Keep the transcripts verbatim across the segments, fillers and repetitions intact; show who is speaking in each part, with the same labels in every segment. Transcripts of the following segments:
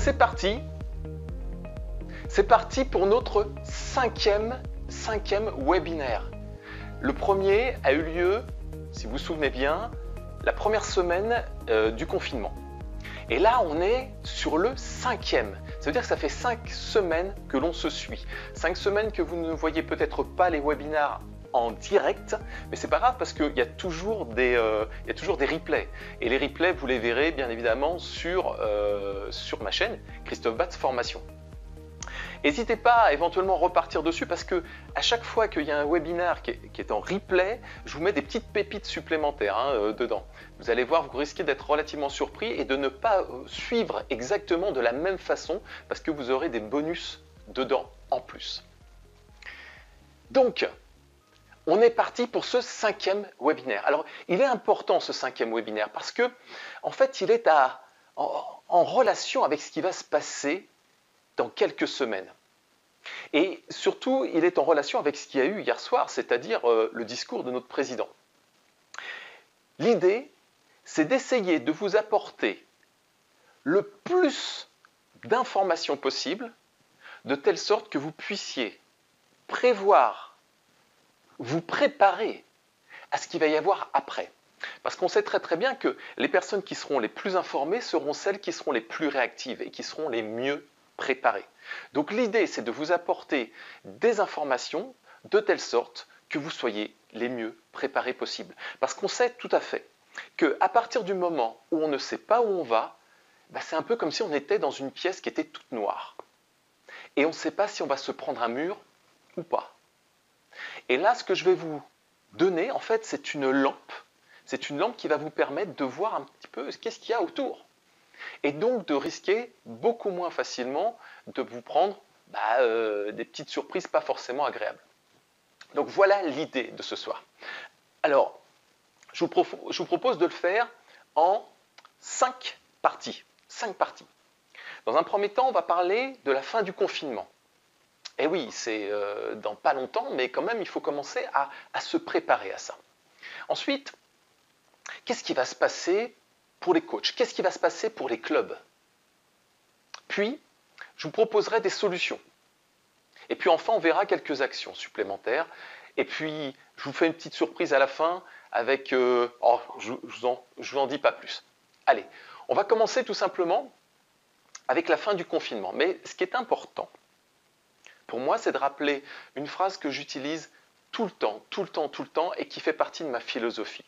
Speaker 1: c'est parti. C'est parti pour notre cinquième, cinquième webinaire. Le premier a eu lieu, si vous vous souvenez bien, la première semaine euh, du confinement. Et là, on est sur le cinquième. Ça veut dire que ça fait cinq semaines que l'on se suit. Cinq semaines que vous ne voyez peut-être pas les webinaires en direct, mais c'est pas grave parce qu'il y a toujours des, euh, il y a toujours des replays. Et les replays, vous les verrez bien évidemment sur, euh, sur ma chaîne, Christophe Batz Formation. N'hésitez pas à éventuellement repartir dessus parce que à chaque fois qu'il y a un webinaire qui est, qui est en replay, je vous mets des petites pépites supplémentaires hein, euh, dedans. Vous allez voir, vous risquez d'être relativement surpris et de ne pas euh, suivre exactement de la même façon parce que vous aurez des bonus dedans en plus. Donc, on est parti pour ce cinquième webinaire. Alors, il est important ce cinquième webinaire parce que, en fait, il est à, en, en relation avec ce qui va se passer dans quelques semaines. Et surtout, il est en relation avec ce qu'il y a eu hier soir, c'est-à-dire euh, le discours de notre président. L'idée, c'est d'essayer de vous apporter le plus d'informations possible, de telle sorte que vous puissiez prévoir, vous préparer à ce qu'il va y avoir après. Parce qu'on sait très très bien que les personnes qui seront les plus informées seront celles qui seront les plus réactives et qui seront les mieux préparées. Donc l'idée, c'est de vous apporter des informations de telle sorte que vous soyez les mieux préparés possible. Parce qu'on sait tout à fait qu'à partir du moment où on ne sait pas où on va, bah c'est un peu comme si on était dans une pièce qui était toute noire. Et on ne sait pas si on va se prendre un mur ou pas. Et là, ce que je vais vous donner, en fait, c'est une lampe. C'est une lampe qui va vous permettre de voir un petit peu qu'est-ce qu'il y a autour. Et donc de risquer beaucoup moins facilement de vous prendre bah, euh, des petites surprises pas forcément agréables. Donc voilà l'idée de ce soir. Alors, je vous, je vous propose de le faire en cinq parties. Cinq parties. Dans un premier temps, on va parler de la fin du confinement. Et oui, c'est euh, dans pas longtemps, mais quand même, il faut commencer à, à se préparer à ça. Ensuite, qu'est-ce qui va se passer pour les coachs? Qu'est-ce qui va se passer pour les clubs? Puis, je vous proposerai des solutions. Et puis enfin, on verra quelques actions supplémentaires. Et puis, je vous fais une petite surprise à la fin avec... Euh, oh, je ne vous, vous en dis pas plus. Allez, on va commencer tout simplement avec la fin du confinement. Mais ce qui est important, pour moi, c'est de rappeler une phrase que j'utilise tout le temps, tout le temps, tout le temps, et qui fait partie de ma philosophie.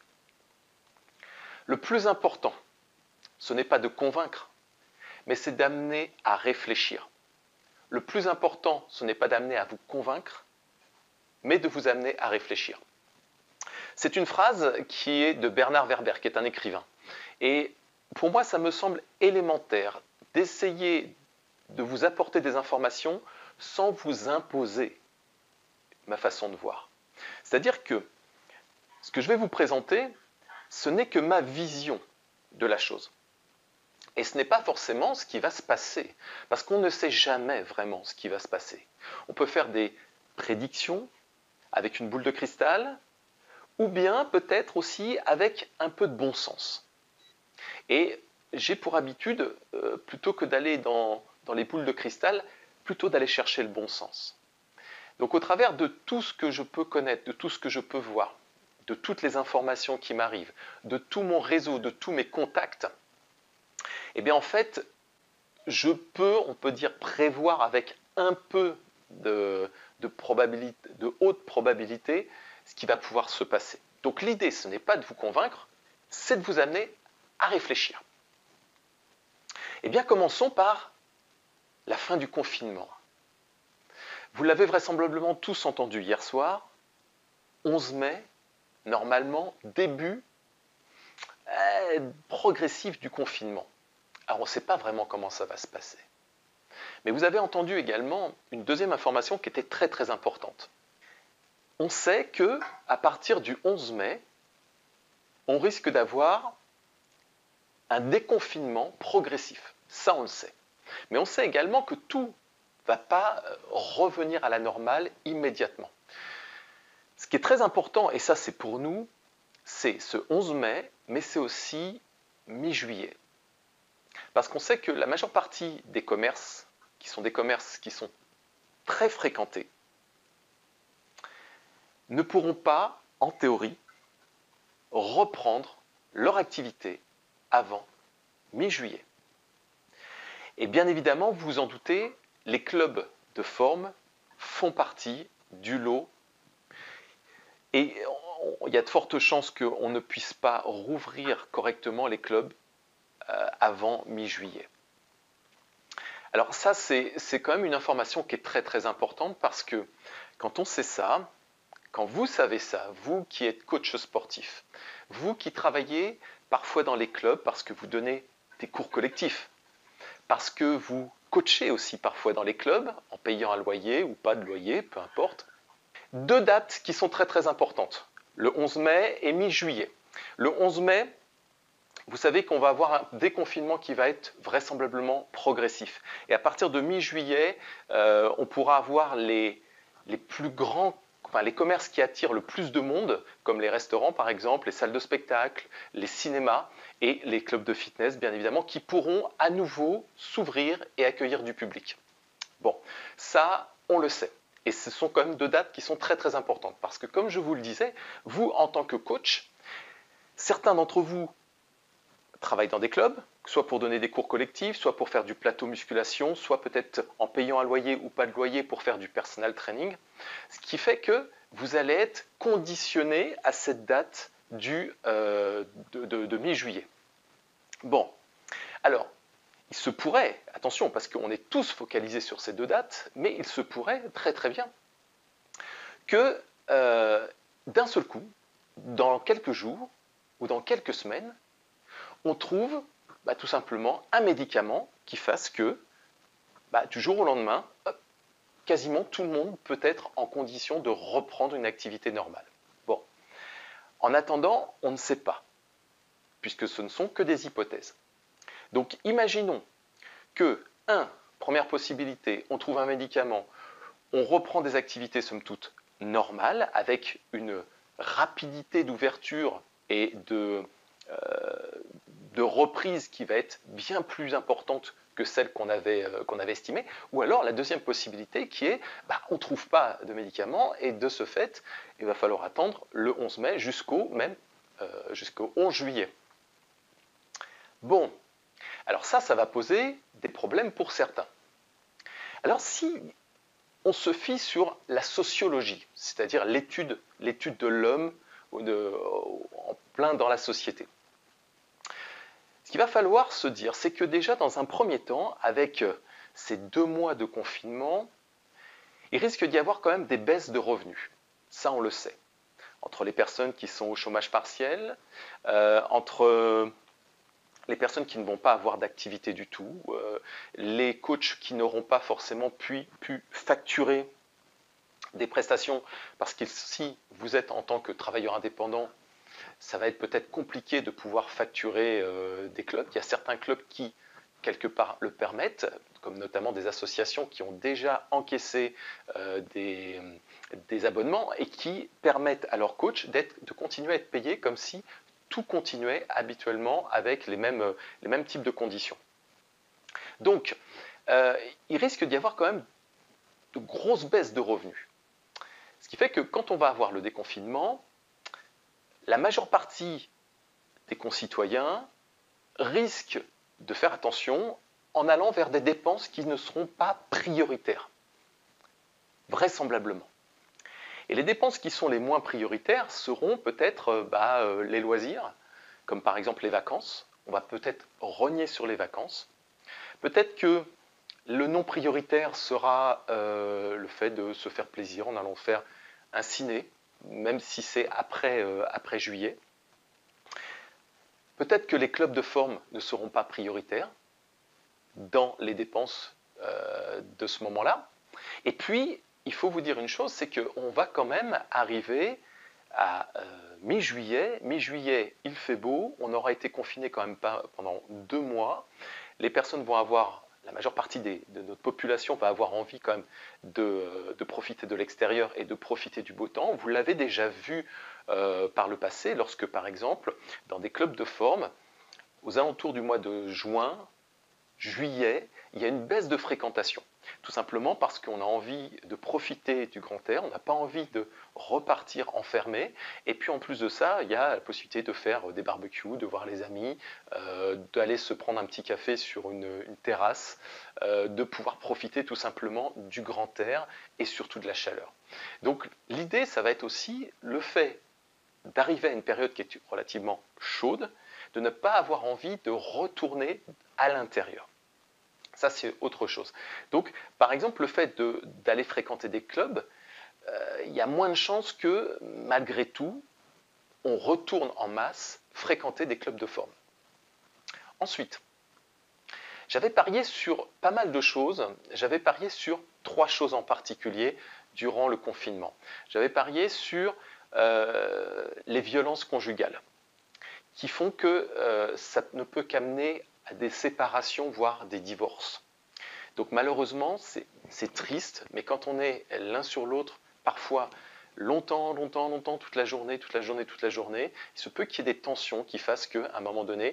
Speaker 1: Le plus important, ce n'est pas de convaincre, mais c'est d'amener à réfléchir. Le plus important, ce n'est pas d'amener à vous convaincre, mais de vous amener à réfléchir. C'est une phrase qui est de Bernard Werber, qui est un écrivain. Et pour moi, ça me semble élémentaire d'essayer de vous apporter des informations sans vous imposer ma façon de voir. C'est-à-dire que ce que je vais vous présenter, ce n'est que ma vision de la chose. Et ce n'est pas forcément ce qui va se passer, parce qu'on ne sait jamais vraiment ce qui va se passer. On peut faire des prédictions avec une boule de cristal, ou bien peut-être aussi avec un peu de bon sens. Et j'ai pour habitude, euh, plutôt que d'aller dans, dans les boules de cristal, plutôt d'aller chercher le bon sens. Donc au travers de tout ce que je peux connaître, de tout ce que je peux voir, de toutes les informations qui m'arrivent, de tout mon réseau, de tous mes contacts, eh bien en fait, je peux, on peut dire, prévoir avec un peu de, de, probabilité, de haute probabilité ce qui va pouvoir se passer. Donc l'idée, ce n'est pas de vous convaincre, c'est de vous amener à réfléchir. Eh bien, commençons par la fin du confinement. Vous l'avez vraisemblablement tous entendu hier soir, onze mai, normalement, début euh, progressif du confinement. Alors, on ne sait pas vraiment comment ça va se passer. Mais vous avez entendu également une deuxième information qui était très très importante. On sait qu'à partir du onze mai, on risque d'avoir un déconfinement progressif. Ça, on le sait. Mais on sait également que tout ne va pas revenir à la normale immédiatement. Ce qui est très important, et ça c'est pour nous, c'est ce onze mai, mais c'est aussi mi-juillet. Parce qu'on sait que la majeure partie des commerces, qui sont des commerces qui sont très fréquentés, ne pourront pas, en théorie, reprendre leur activité avant mi-juillet. Et bien évidemment, vous vous en doutez, les clubs de forme font partie du lot. Et il y a de fortes chances qu'on ne puisse pas rouvrir correctement les clubs euh, avant mi-juillet. Alors ça, c'est quand même une information qui est très très importante parce que quand on sait ça, quand vous savez ça, vous qui êtes coach sportif, vous qui travaillez parfois dans les clubs parce que vous donnez des cours collectifs, parce que vous coachez aussi parfois dans les clubs en payant un loyer ou pas de loyer, peu importe. Deux dates qui sont très très importantes, le onze mai et mi-juillet. Le onze mai, vous savez qu'on va avoir un déconfinement qui va être vraisemblablement progressif. Et à partir de mi-juillet, euh, on pourra avoir les, les plus grands, enfin les commerces qui attirent le plus de monde, comme les restaurants par exemple, les salles de spectacle, les cinémas et les clubs de fitness bien évidemment, qui pourront à nouveau s'ouvrir et accueillir du public. Bon, ça, on le sait. Et ce sont quand même deux dates qui sont très très importantes. Parce que comme je vous le disais, vous en tant que coach, certains d'entre vous travaillent dans des clubs, soit pour donner des cours collectifs, soit pour faire du plateau musculation, soit peut-être en payant un loyer ou pas de loyer pour faire du personal training. Ce qui fait que vous allez être conditionné à cette date du, euh, de, de, de mi-juillet. Bon, alors, il se pourrait, attention, parce qu'on est tous focalisés sur ces deux dates, mais il se pourrait très très bien que euh, d'un seul coup, dans quelques jours ou dans quelques semaines, on trouve bah, tout simplement un médicament qui fasse que bah, du jour au lendemain, hop, quasiment tout le monde peut être en condition de reprendre une activité normale. Bon, en attendant, on ne sait pas, puisque ce ne sont que des hypothèses. Donc imaginons que, un, première possibilité, on trouve un médicament, on reprend des activités somme toute normales, avec une rapidité d'ouverture et de, euh, de reprise qui va être bien plus importante que celle qu'on avait, euh, qu'on avait estimée, ou alors la deuxième possibilité qui est, bah, on ne trouve pas de médicament, et de ce fait, il va falloir attendre le onze mai jusqu'au même euh, jusqu'au onze juillet. Bon, alors ça, ça va poser des problèmes pour certains. Alors si on se fie sur la sociologie, c'est-à-dire l'étude, l'étude de l'homme en plein dans la société, ce qu'il va falloir se dire, c'est que déjà dans un premier temps, avec ces deux mois de confinement, il risque d'y avoir quand même des baisses de revenus. Ça, on le sait. Entre les personnes qui sont au chômage partiel, euh, entre les personnes qui ne vont pas avoir d'activité du tout, euh, les coachs qui n'auront pas forcément pu, pu facturer des prestations, parce que si vous êtes en tant que travailleur indépendant, ça va être peut-être compliqué de pouvoir facturer euh, des clubs. Il y a certains clubs qui, quelque part, le permettent, comme notamment des associations qui ont déjà encaissé euh, des, des abonnements et qui permettent à leurs coachs de continuer à être payés comme si tout continuait habituellement avec les mêmes, les mêmes types de conditions. Donc, euh, il risque d'y avoir quand même de grosses baisses de revenus. Ce qui fait que quand on va avoir le déconfinement, la majeure partie des concitoyens risquent de faire attention en allant vers des dépenses qui ne seront pas prioritaires, vraisemblablement. Et les dépenses qui sont les moins prioritaires seront peut-être bah, euh, les loisirs, comme par exemple les vacances. On va peut-être rogner sur les vacances. Peut-être que le non prioritaire sera euh, le fait de se faire plaisir en allant faire un ciné, même si c'est après, euh, après juillet. Peut-être que les clubs de forme ne seront pas prioritaires dans les dépenses euh, de ce moment-là. Et puis, il faut vous dire une chose, c'est qu'on va quand même arriver à euh, mi-juillet. Mi-juillet, il fait beau, on aura été confiné quand même pas pendant deux mois. Les personnes vont avoir, la majeure partie des, de notre population va avoir envie quand même de, de profiter de l'extérieur et de profiter du beau temps. Vous l'avez déjà vu euh, par le passé, lorsque par exemple, dans des clubs de forme, aux alentours du mois de juin, juillet, il y a une baisse de fréquentation. Tout simplement parce qu'on a envie de profiter du grand air, on n'a pas envie de repartir enfermé. Et puis en plus de ça, il y a la possibilité de faire des barbecues, de voir les amis, euh, d'aller se prendre un petit café sur une, une terrasse, euh, de pouvoir profiter tout simplement du grand air et surtout de la chaleur. Donc l'idée, ça va être aussi le fait d'arriver à une période qui est relativement chaude, de ne pas avoir envie de retourner à l'intérieur. Ça, c'est autre chose. Donc, par exemple, le fait d'aller fréquenter des clubs, euh, il y a moins de chances que, malgré tout, on retourne en masse fréquenter des clubs de forme. Ensuite, j'avais parié sur pas mal de choses. J'avais parié sur trois choses en particulier durant le confinement. J'avais parié sur euh, les violences conjugales, qui font que euh, ça ne peut qu'amener à des séparations, voire des divorces. Donc malheureusement, c'est triste, mais quand on est l'un sur l'autre, parfois longtemps, longtemps, longtemps, toute la journée, toute la journée, toute la journée, il se peut qu'il y ait des tensions qui fassent qu'à un moment donné,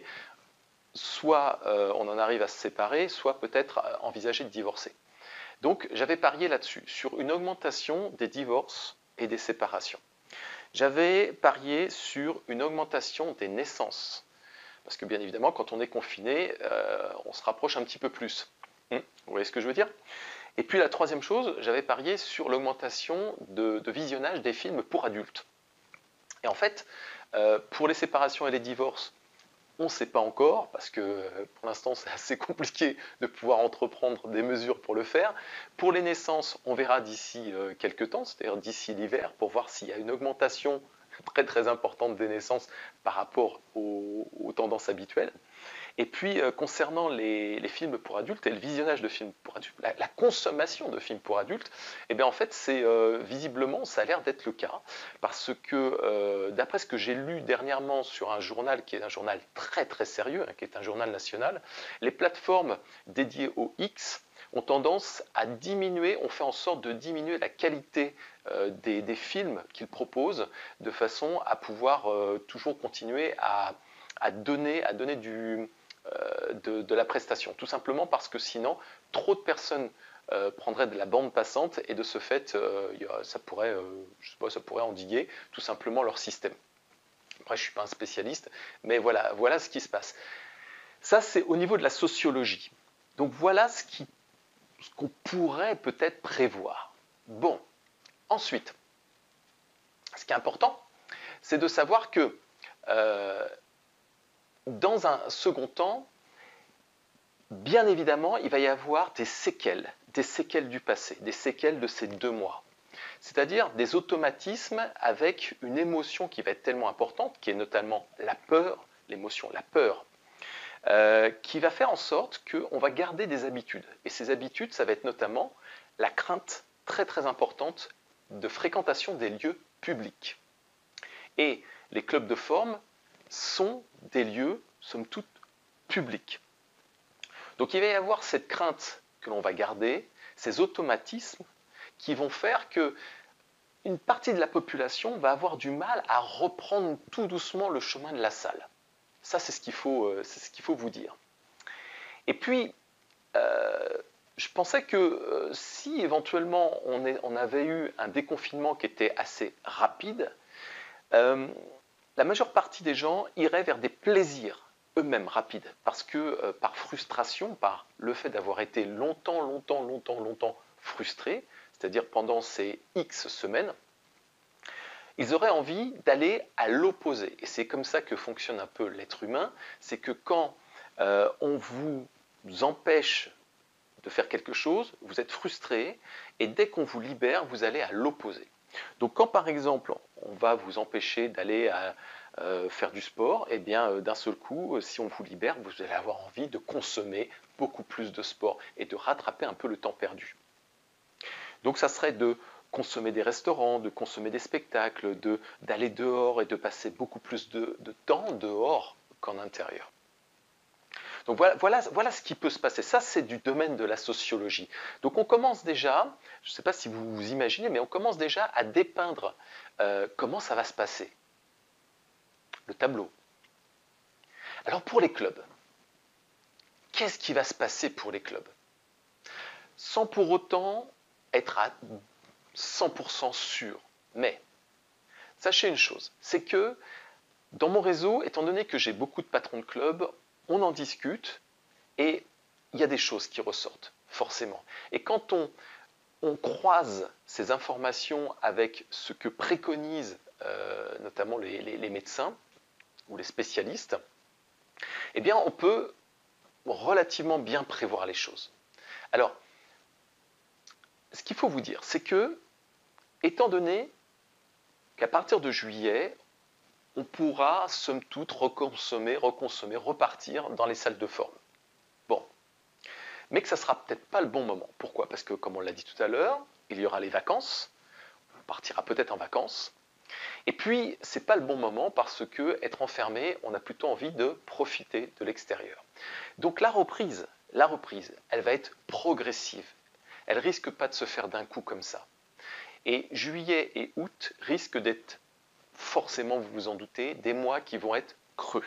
Speaker 1: soit euh, on en arrive à se séparer, soit peut-être envisager de divorcer. Donc j'avais parié là-dessus, sur une augmentation des divorces et des séparations. J'avais parié sur une augmentation des naissances. Parce que bien évidemment, quand on est confiné, euh, on se rapproche un petit peu plus. Hum, vous voyez ce que je veux dire? Et puis la troisième chose, j'avais parié sur l'augmentation de, de visionnage des films pour adultes. Et en fait, euh, pour les séparations et les divorces, on ne sait pas encore, parce que pour l'instant c'est assez compliqué de pouvoir entreprendre des mesures pour le faire. Pour les naissances, on verra d'ici euh, quelques temps, c'est-à-dire d'ici l'hiver, pour voir s'il y a une augmentation très très importante des naissances par rapport aux, aux tendances habituelles. Et puis euh, concernant les, les films pour adultes et le visionnage de films pour adultes, la, la consommation de films pour adultes, eh bien en fait c'est euh, visiblement ça a l'air d'être le cas parce que euh, d'après ce que j'ai lu dernièrement sur un journal qui est un journal très très sérieux, hein, qui est un journal national, les plateformes dédiées au X ont tendance à diminuer, on fait en sorte de diminuer la qualité euh, des, des films qu'ils proposent de façon à pouvoir euh, toujours continuer à, à, donner, à donner du, euh, de, de la prestation. Tout simplement parce que sinon, trop de personnes euh, prendraient de la bande passante et de ce fait, euh, ça, pourrait, euh, je sais pas, ça pourrait endiguer tout simplement leur système. Après, je ne suis pas un spécialiste, mais voilà, voilà ce qui se passe. Ça, c'est au niveau de la sociologie. Donc voilà ce qui ce qu'on pourrait peut-être prévoir. Bon, ensuite, ce qui est important, c'est de savoir que euh, dans un second temps, bien évidemment, il va y avoir des séquelles, des séquelles du passé, des séquelles de ces deux mois. C'est-à-dire des automatismes avec une émotion qui va être tellement importante, qui est notamment la peur, l'émotion, la peur, Euh, qui va faire en sorte qu'on va garder des habitudes. Et ces habitudes, ça va être notamment la crainte très très importante de fréquentation des lieux publics. Et les clubs de forme sont des lieux, somme toute, publics. Donc il va y avoir cette crainte que l'on va garder, ces automatismes qui vont faire que une partie de la population va avoir du mal à reprendre tout doucement le chemin de la salle. Ça, c'est ce qu'il faut, c'est ce qu'il faut vous dire. Et puis, euh, je pensais que euh, si éventuellement on, est, on avait eu un déconfinement qui était assez rapide, euh, la majeure partie des gens iraient vers des plaisirs eux-mêmes rapides, parce que euh, par frustration, par le fait d'avoir été longtemps, longtemps, longtemps, longtemps frustrés, c'est-à-dire pendant ces X semaines, ils auraient envie d'aller à l'opposé. Et c'est comme ça que fonctionne un peu l'être humain, c'est que quand euh, on vous empêche de faire quelque chose, vous êtes frustré, et dès qu'on vous libère, vous allez à l'opposé. Donc quand par exemple, on va vous empêcher d'aller euh, faire du sport, eh bien euh, d'un seul coup, si on vous libère, vous allez avoir envie de consommer beaucoup plus de sport et de rattraper un peu le temps perdu. Donc ça serait de consommer des restaurants, de consommer des spectacles, de, d'aller dehors et de passer beaucoup plus de, de temps dehors qu'en intérieur. Donc voilà, voilà, voilà ce qui peut se passer. Ça, c'est du domaine de la sociologie. Donc on commence déjà, je ne sais pas si vous vous imaginez, mais on commence déjà à dépeindre euh, comment ça va se passer. Le tableau. Alors pour les clubs, qu'est-ce qui va se passer pour les clubs? Sans pour autant être à cent pour cent sûr. Mais sachez une chose, c'est que dans mon réseau, étant donné que j'ai beaucoup de patrons de clubs, on en discute et il y a des choses qui ressortent, forcément. Et quand on, on croise ces informations avec ce que préconisent euh, notamment les, les, les médecins ou les spécialistes, eh bien on peut relativement bien prévoir les choses. Alors, ce qu'il faut vous dire, c'est que, étant donné qu'à partir de juillet, on pourra, somme toute, reconsommer, reconsommer, repartir dans les salles de forme. Bon. Mais que ça ne sera peut-être pas le bon moment. Pourquoi? Parce que, comme on l'a dit tout à l'heure, il y aura les vacances, on partira peut-être en vacances, et puis, ce n'est pas le bon moment parce que être enfermé, on a plutôt envie de profiter de l'extérieur. Donc la reprise, la reprise, elle va être progressive. Elle risque pas de se faire d'un coup comme ça. Et juillet et août risquent d'être, forcément, vous vous en doutez, des mois qui vont être creux.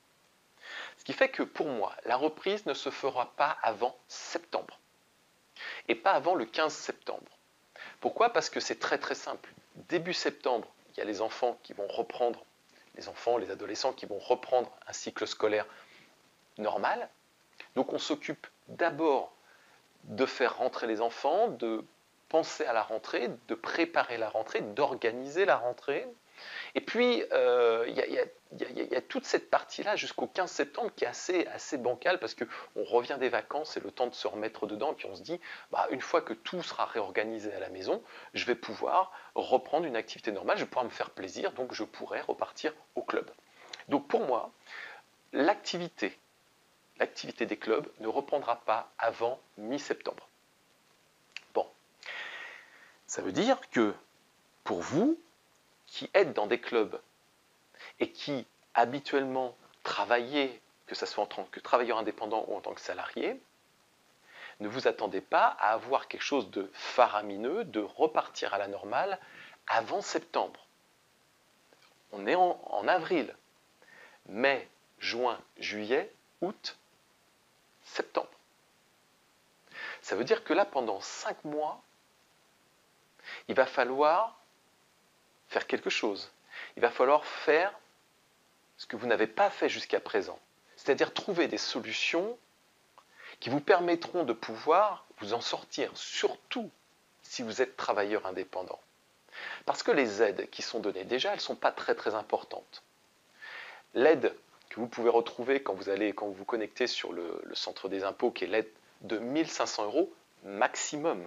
Speaker 1: Ce qui fait que pour moi, la reprise ne se fera pas avant septembre. Et pas avant le quinze septembre. Pourquoi? Parce que c'est très très simple. Début septembre, il y a les enfants qui vont reprendre, les enfants, les adolescents qui vont reprendre un cycle scolaire normal. Donc on s'occupe d'abord de faire rentrer les enfants, de penser à la rentrée, de préparer la rentrée, d'organiser la rentrée. Et puis, euh, il y, y, y, y a toute cette partie-là jusqu'au quinze septembre qui est assez, assez bancale parce qu'on revient des vacances, c'est le temps de se remettre dedans, et puis on se dit, bah, une fois que tout sera réorganisé à la maison, je vais pouvoir reprendre une activité normale, je vais pouvoir me faire plaisir, donc je pourrai repartir au club. Donc pour moi, l'activité, l'activité des clubs ne reprendra pas avant mi-septembre. Bon, ça veut dire que pour vous, qui êtes dans des clubs et qui habituellement travaillez, que ce soit en tant que travailleur indépendant ou en tant que salarié, ne vous attendez pas à avoir quelque chose de faramineux, de repartir à la normale avant septembre. On est en, en avril, mai, juin, juillet, août, septembre. Ça veut dire que là, pendant cinq mois, il va falloir faire quelque chose. Il va falloir faire ce que vous n'avez pas fait jusqu'à présent. C'est-à-dire trouver des solutions qui vous permettront de pouvoir vous en sortir, surtout si vous êtes travailleur indépendant. Parce que les aides qui sont données, déjà, elles ne sont pas très très importantes. L'aide que vous pouvez retrouver quand vous allez, quand vous vous connectez sur le, le centre des impôts, qui est l'aide de mille cinq cents euros maximum.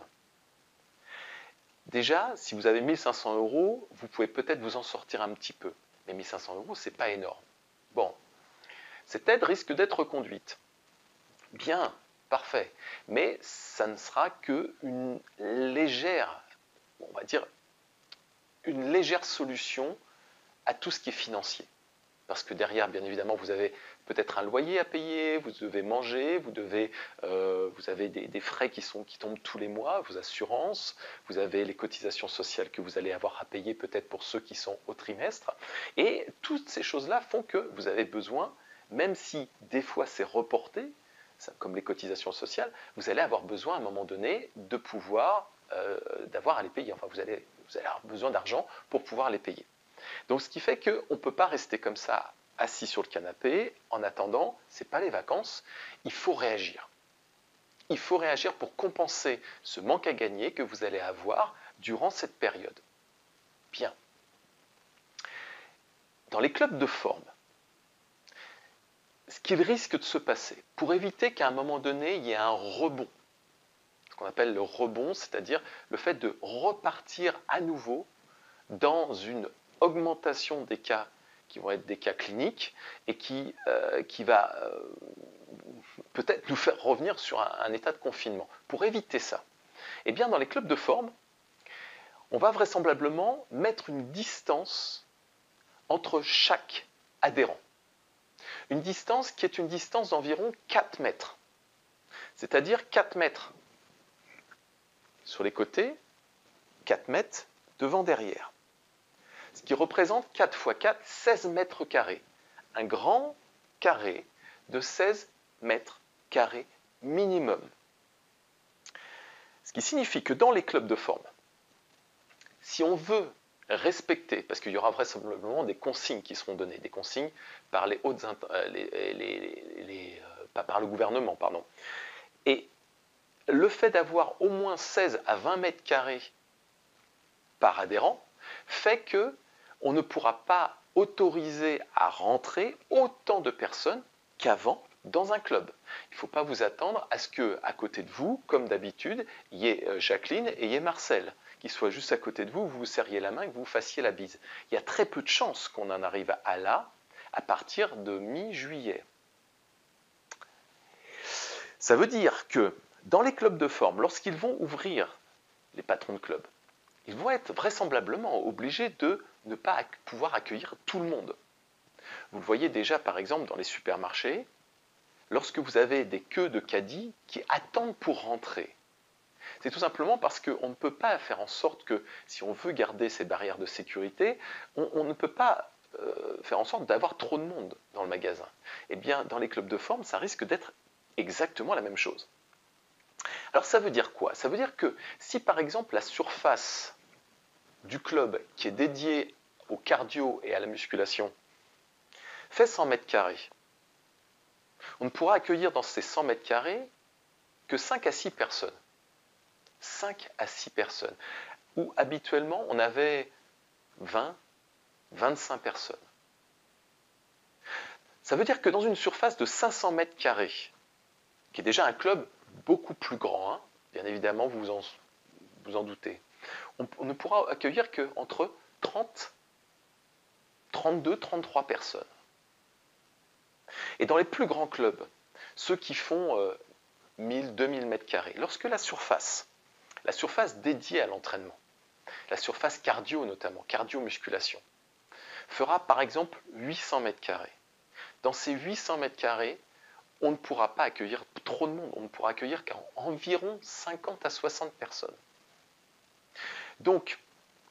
Speaker 1: Déjà, si vous avez mille cinq cents euros, vous pouvez peut-être vous en sortir un petit peu. Mais mille cinq cents euros, ce n'est pas énorme. Bon, cette aide risque d'être reconduite. Bien, parfait. Mais ça ne sera qu'une légère, on va dire, une légère solution à tout ce qui est financier. Parce que derrière, bien évidemment, vous avez peut-être un loyer à payer, vous devez manger, vous, devez, euh, vous avez des, des frais qui, sont, qui tombent tous les mois, vos assurances, vous avez les cotisations sociales que vous allez avoir à payer peut-être pour ceux qui sont au trimestre. Et toutes ces choses-là font que vous avez besoin, même si des fois c'est reporté, ça, comme les cotisations sociales, vous allez avoir besoin à un moment donné de pouvoir, euh, d'avoir à les payer. Enfin, vous allez, vous allez avoir besoin d'argent pour pouvoir les payer. Donc ce qui fait qu'on ne peut pas rester comme ça assis sur le canapé en attendant, ce n'est pas les vacances, il faut réagir. Il faut réagir pour compenser ce manque à gagner que vous allez avoir durant cette période. Bien. Dans les clubs de forme, ce qu'il risque de se passer, pour éviter qu'à un moment donné, il y ait un rebond, ce qu'on appelle le rebond, c'est-à-dire le fait de repartir à nouveau dans une augmentation des cas qui vont être des cas cliniques et qui, euh, qui va euh, peut-être nous faire revenir sur un, un état de confinement. Pour éviter ça, eh bien dans les clubs de forme, on va vraisemblablement mettre une distance entre chaque adhérent. Une distance qui est une distance d'environ quatre mètres. C'est-à-dire quatre mètres sur les côtés, quatre mètres devant derrière. Ce qui représente quatre fois quatre, seize mètres carrés. Un grand carré de seize mètres carrés minimum. Ce qui signifie que dans les clubs de forme, si on veut respecter, parce qu'il y aura vraisemblablement des consignes qui seront données, des consignes par les hautes, les, les, les, les, pas par le gouvernement, pardon. Et le fait d'avoir au moins seize à vingt mètres carrés par adhérent fait que on ne pourra pas autoriser à rentrer autant de personnes qu'avant dans un club. Il ne faut pas vous attendre à ce qu'à côté de vous, comme d'habitude, il y ait Jacqueline et il y ait Marcel, qui soient juste à côté de vous, vous vous serriez la main et que vous vous fassiez la bise. Il y a très peu de chances qu'on en arrive à là à partir de mi-juillet. Ça veut dire que dans les clubs de forme, lorsqu'ils vont ouvrir, les patrons de club, ils vont être vraisemblablement obligés de ne pas pouvoir accueillir tout le monde. Vous le voyez déjà par exemple dans les supermarchés, lorsque vous avez des queues de caddies qui attendent pour rentrer. C'est tout simplement parce qu'on ne peut pas faire en sorte que, si on veut garder ces barrières de sécurité, on, on ne peut pas euh, faire en sorte d'avoir trop de monde dans le magasin. Eh bien, dans les clubs de forme, ça risque d'être exactement la même chose. Alors ça veut dire quoi? Ça veut dire que si par exemple la surface du club qui est dédiée au cardio et à la musculation fait cent mètres carrés, on ne pourra accueillir dans ces cent mètres carrés que cinq à six personnes. cinq à six personnes. Où habituellement on avait vingt, vingt-cinq personnes. Ça veut dire que dans une surface de cinq cents mètres carrés, qui est déjà un club beaucoup plus grand, hein, bien évidemment vous en, vous en doutez, on, on ne pourra accueillir qu'entre trente, trente-deux, trente-trois personnes. Et dans les plus grands clubs, ceux qui font euh, mille, deux mille mètres carrés, lorsque la surface, la surface dédiée à l'entraînement, la surface cardio notamment, cardio-musculation, fera par exemple huit cents mètres carrés. Dans ces huit cents mètres carrés, on ne pourra pas accueillir trop de monde, on ne pourra accueillir qu'environ cinquante à soixante personnes. Donc,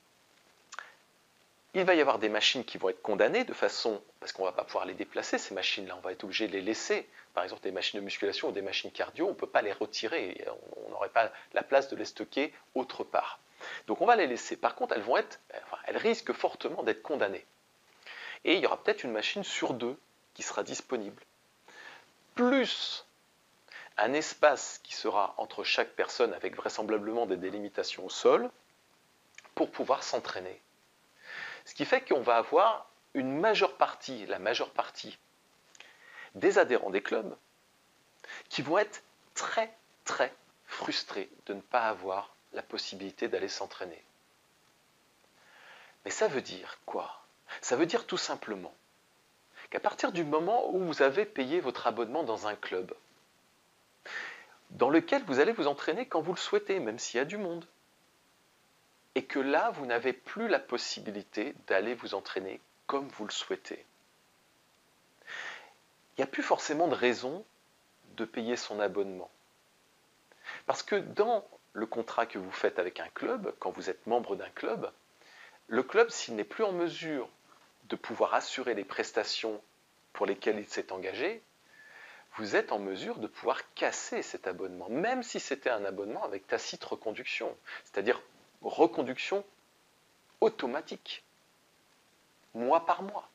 Speaker 1: il va y avoir des machines qui vont être condamnées de façon, parce qu'on ne va pas pouvoir les déplacer, ces machines-là, on va être obligé de les laisser. Par exemple, des machines de musculation ou des machines cardio, on ne peut pas les retirer, on n'aurait pas la place de les stocker autre part. Donc on va les laisser. Par contre, elles vont être, enfin, elles risquent fortement d'être condamnées. Et il y aura peut-être une machine sur deux qui sera disponible. Plus un espace qui sera entre chaque personne avec vraisemblablement des délimitations au sol pour pouvoir s'entraîner. Ce qui fait qu'on va avoir une majeure partie, la majeure partie des adhérents des clubs qui vont être très très frustrés de ne pas avoir la possibilité d'aller s'entraîner. Mais ça veut dire quoi? Ça veut dire tout simplement qu'à partir du moment où vous avez payé votre abonnement dans un club, dans lequel vous allez vous entraîner quand vous le souhaitez, même s'il y a du monde, et que là, vous n'avez plus la possibilité d'aller vous entraîner comme vous le souhaitez. Il n'y a plus forcément de raison de payer son abonnement. Parce que dans le contrat que vous faites avec un club, quand vous êtes membre d'un club, le club, s'il n'est plus en mesure de pouvoir assurer les prestations pour lesquelles il s'est engagé, vous êtes en mesure de pouvoir casser cet abonnement, même si c'était un abonnement avec tacite reconduction, c'est-à-dire reconduction automatique, mois par mois.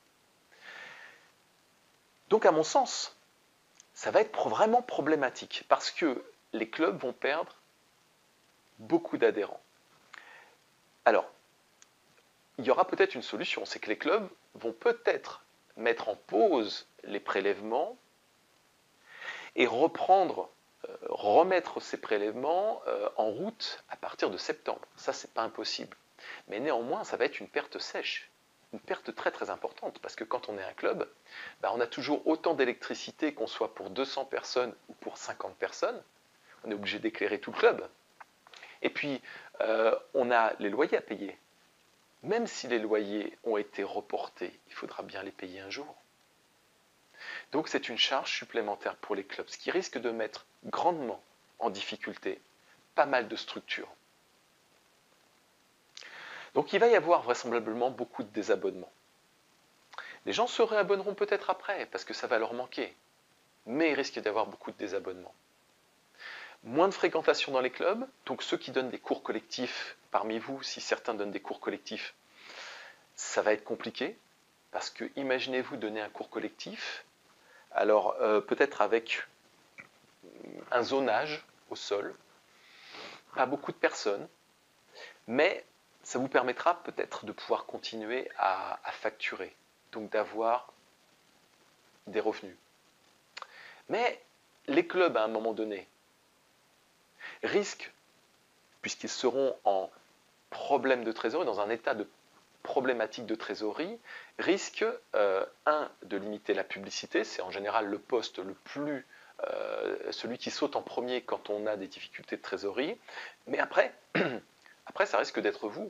Speaker 1: Donc à mon sens, ça va être vraiment problématique, parce que les clubs vont perdre beaucoup d'adhérents. Alors, il y aura peut-être une solution, c'est que les clubs vont peut-être mettre en pause les prélèvements et reprendre, euh, remettre ces prélèvements euh, en route à partir de septembre. Ça, c'est pas impossible. Mais néanmoins, ça va être une perte sèche, une perte très très importante, parce que quand on est un club, bah, on a toujours autant d'électricité qu'on soit pour deux cents personnes ou pour cinquante personnes. On est obligé d'éclairer tout le club. Et puis, euh, on a les loyers à payer. Même si les loyers ont été reportés, il faudra bien les payer un jour. Donc c'est une charge supplémentaire pour les clubs, ce qui risque de mettre grandement en difficulté pas mal de structures. Donc il va y avoir vraisemblablement beaucoup de désabonnements. Les gens se réabonneront peut-être après, parce que ça va leur manquer. mais il risque d'y avoir beaucoup de désabonnements. Moins de fréquentation dans les clubs, donc ceux qui donnent des cours collectifs, parmi vous, si certains donnent des cours collectifs, ça va être compliqué, parce que imaginez-vous donner un cours collectif, alors euh, peut-être avec un zonage au sol, pas beaucoup de personnes, mais ça vous permettra peut-être de pouvoir continuer à, à facturer, donc d'avoir des revenus. Mais les clubs, à un moment donné, risquent, puisqu'ils seront en problème de trésorerie, dans un état de problématique de trésorerie, risquent, euh, un, de limiter la publicité, c'est en général le poste le plus, euh, celui qui saute en premier quand on a des difficultés de trésorerie, mais après, après ça risque d'être vous.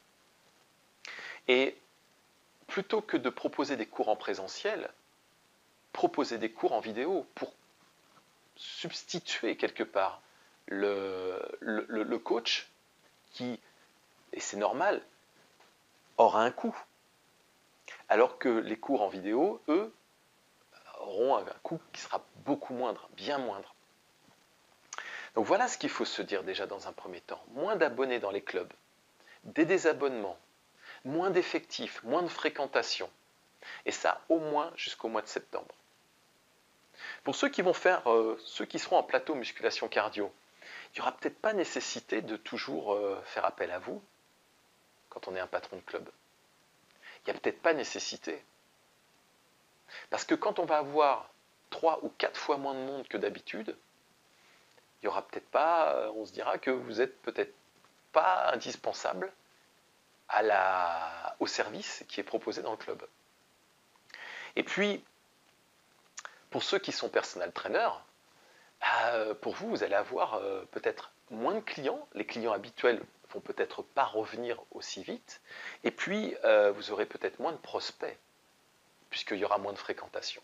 Speaker 1: Et plutôt que de proposer des cours en présentiel, proposez des cours en vidéo pour substituer quelque part le, le, le coach qui, et c'est normal, aura un coût. Alors que les cours en vidéo, eux, auront un coût qui sera beaucoup moindre, bien moindre. Donc voilà ce qu'il faut se dire déjà dans un premier temps. Moins d'abonnés dans les clubs, des désabonnements, moins d'effectifs, moins de fréquentation. Et ça au moins jusqu'au mois de septembre. Pour ceux qui vont faire, euh, ceux qui seront en plateau musculation cardio, il n'y aura peut-être pas nécessité de toujours euh, faire appel à vous quand on est un patron de club. Il n'y a peut-être pas nécessité. Parce que quand on va avoir trois ou quatre fois moins de monde que d'habitude, il n'y aura peut-être pas, on se dira que vous n'êtes peut-être pas indispensable à la, au service qui est proposé dans le club. Et puis, pour ceux qui sont personal trainers, euh, pour vous, vous allez avoir euh, peut-être moins de clients. Les clients habituels vont peut-être pas revenir aussi vite. Et puis, euh, vous aurez peut-être moins de prospects, puisqu'il y aura moins de fréquentation.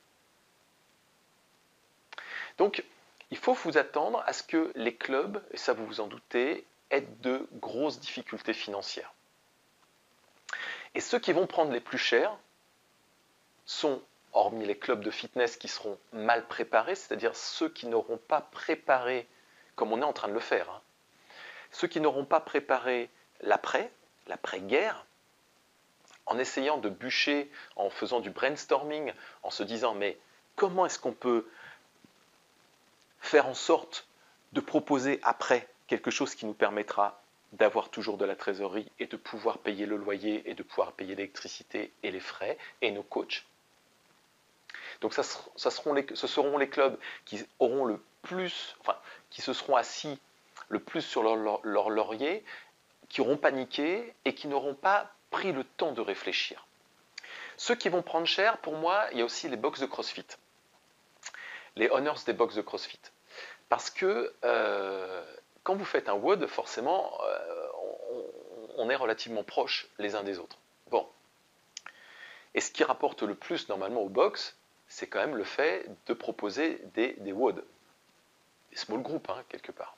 Speaker 1: Donc, il faut vous attendre à ce que les clubs, et ça vous vous en doutez, aient de grosses difficultés financières. Et ceux qui vont prendre les plus chers sont, hormis les clubs de fitness qui seront mal préparés, c'est-à-dire ceux qui n'auront pas préparé, comme on est en train de le faire, hein, ceux qui n'auront pas préparé l'après, l'après-guerre, en essayant de bûcher, en faisant du brainstorming, en se disant mais comment est-ce qu'on peut faire en sorte de proposer après quelque chose qui nous permettra d'avoir toujours de la trésorerie et de pouvoir payer le loyer et de pouvoir payer l'électricité et les frais et nos coachs. Donc ça, ça seront les, ce seront les clubs qui auront le plus, enfin, qui se seront assis le plus sur leur, leur, leur laurier, qui auront paniqué et qui n'auront pas pris le temps de réfléchir. Ceux qui vont prendre cher, pour moi, il y a aussi les box de CrossFit. Les honors des box de CrossFit. Parce que euh, quand vous faites un W O D, forcément, euh, on, on est relativement proches les uns des autres. Bon. Et ce qui rapporte le plus normalement aux box, c'est quand même le fait de proposer des, des W O D. Des small groups, hein, quelque part.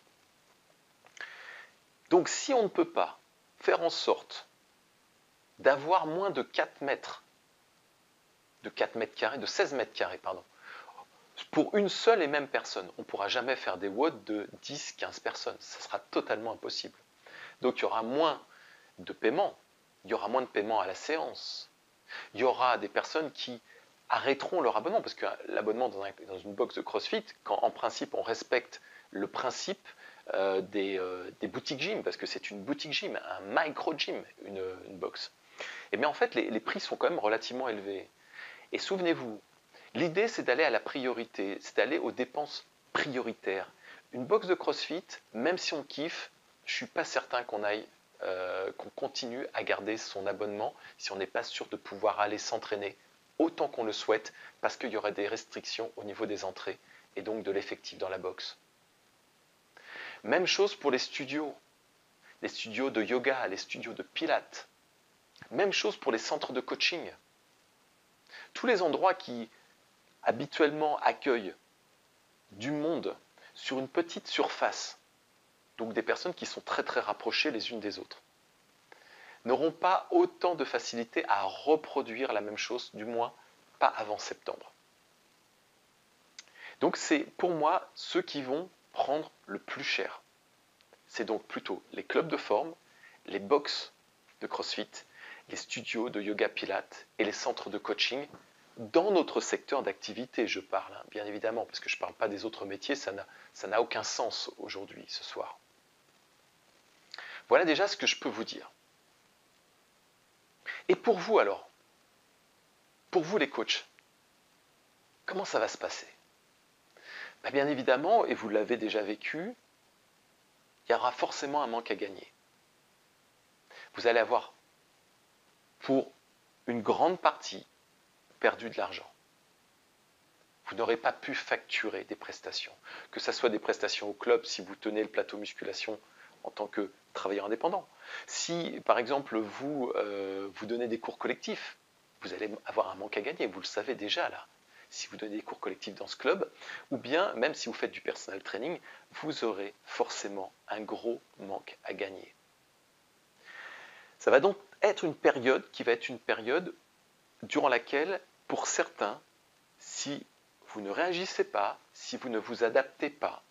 Speaker 1: Donc si on ne peut pas faire en sorte d'avoir moins de quatre mètres, de quatre mètres carrés, de seize mètres carrés, pardon, pour une seule et même personne, on ne pourra jamais faire des W O D de dix à quinze personnes. Ça sera totalement impossible. Donc il y aura moins de paiement, il y aura moins de paiement à la séance. Il y aura des personnes qui arrêteront leur abonnement, parce que l'abonnement dans, un, dans une box de CrossFit, quand en principe on respecte le principe euh, des, euh, des boutiques gym, parce que c'est une boutique gym, un micro-gym, une, une box, et bien en fait les, les prix sont quand même relativement élevés. Et souvenez-vous, l'idée c'est d'aller à la priorité, c'est d'aller aux dépenses prioritaires. Une box de CrossFit, même si on kiffe, je ne suis pas certain qu'on aille, euh, qu'on continue à garder son abonnement si on n'est pas sûr de pouvoir aller s'entraîner autant qu'on le souhaite, parce qu'il y aurait des restrictions au niveau des entrées et donc de l'effectif dans la box. Même chose pour les studios, les studios de yoga, les studios de pilates. Même chose pour les centres de coaching. Tous les endroits qui habituellement accueillent du monde sur une petite surface, donc des personnes qui sont très très rapprochées les unes des autres, n'auront pas autant de facilité à reproduire la même chose, du moins pas avant septembre. Donc c'est pour moi ceux qui vont prendre le plus cher. C'est donc plutôt les clubs de forme, les box de CrossFit, les studios de yoga pilates et les centres de coaching dans notre secteur d'activité, je parle, hein, bien évidemment, parce que je ne parle pas des autres métiers, ça n'a, ça n'a aucun sens aujourd'hui, ce soir. Voilà déjà ce que je peux vous dire. Et pour vous alors, pour vous les coachs, comment ça va se passer? Ben bien évidemment, et vous l'avez déjà vécu, il y aura forcément un manque à gagner. Vous allez avoir, pour une grande partie, perdu de l'argent. Vous n'aurez pas pu facturer des prestations, que ce soit des prestations au club si vous tenez le plateau musculation en tant que travailleur indépendant. Si, par exemple, vous, euh, vous donnez des cours collectifs, vous allez avoir un manque à gagner, vous le savez déjà là. Si vous donnez des cours collectifs dans ce club, ou bien même si vous faites du personal training, vous aurez forcément un gros manque à gagner. Ça va donc être une période qui va être une période durant laquelle, pour certains, si vous ne réagissez pas, si vous ne vous adaptez pas,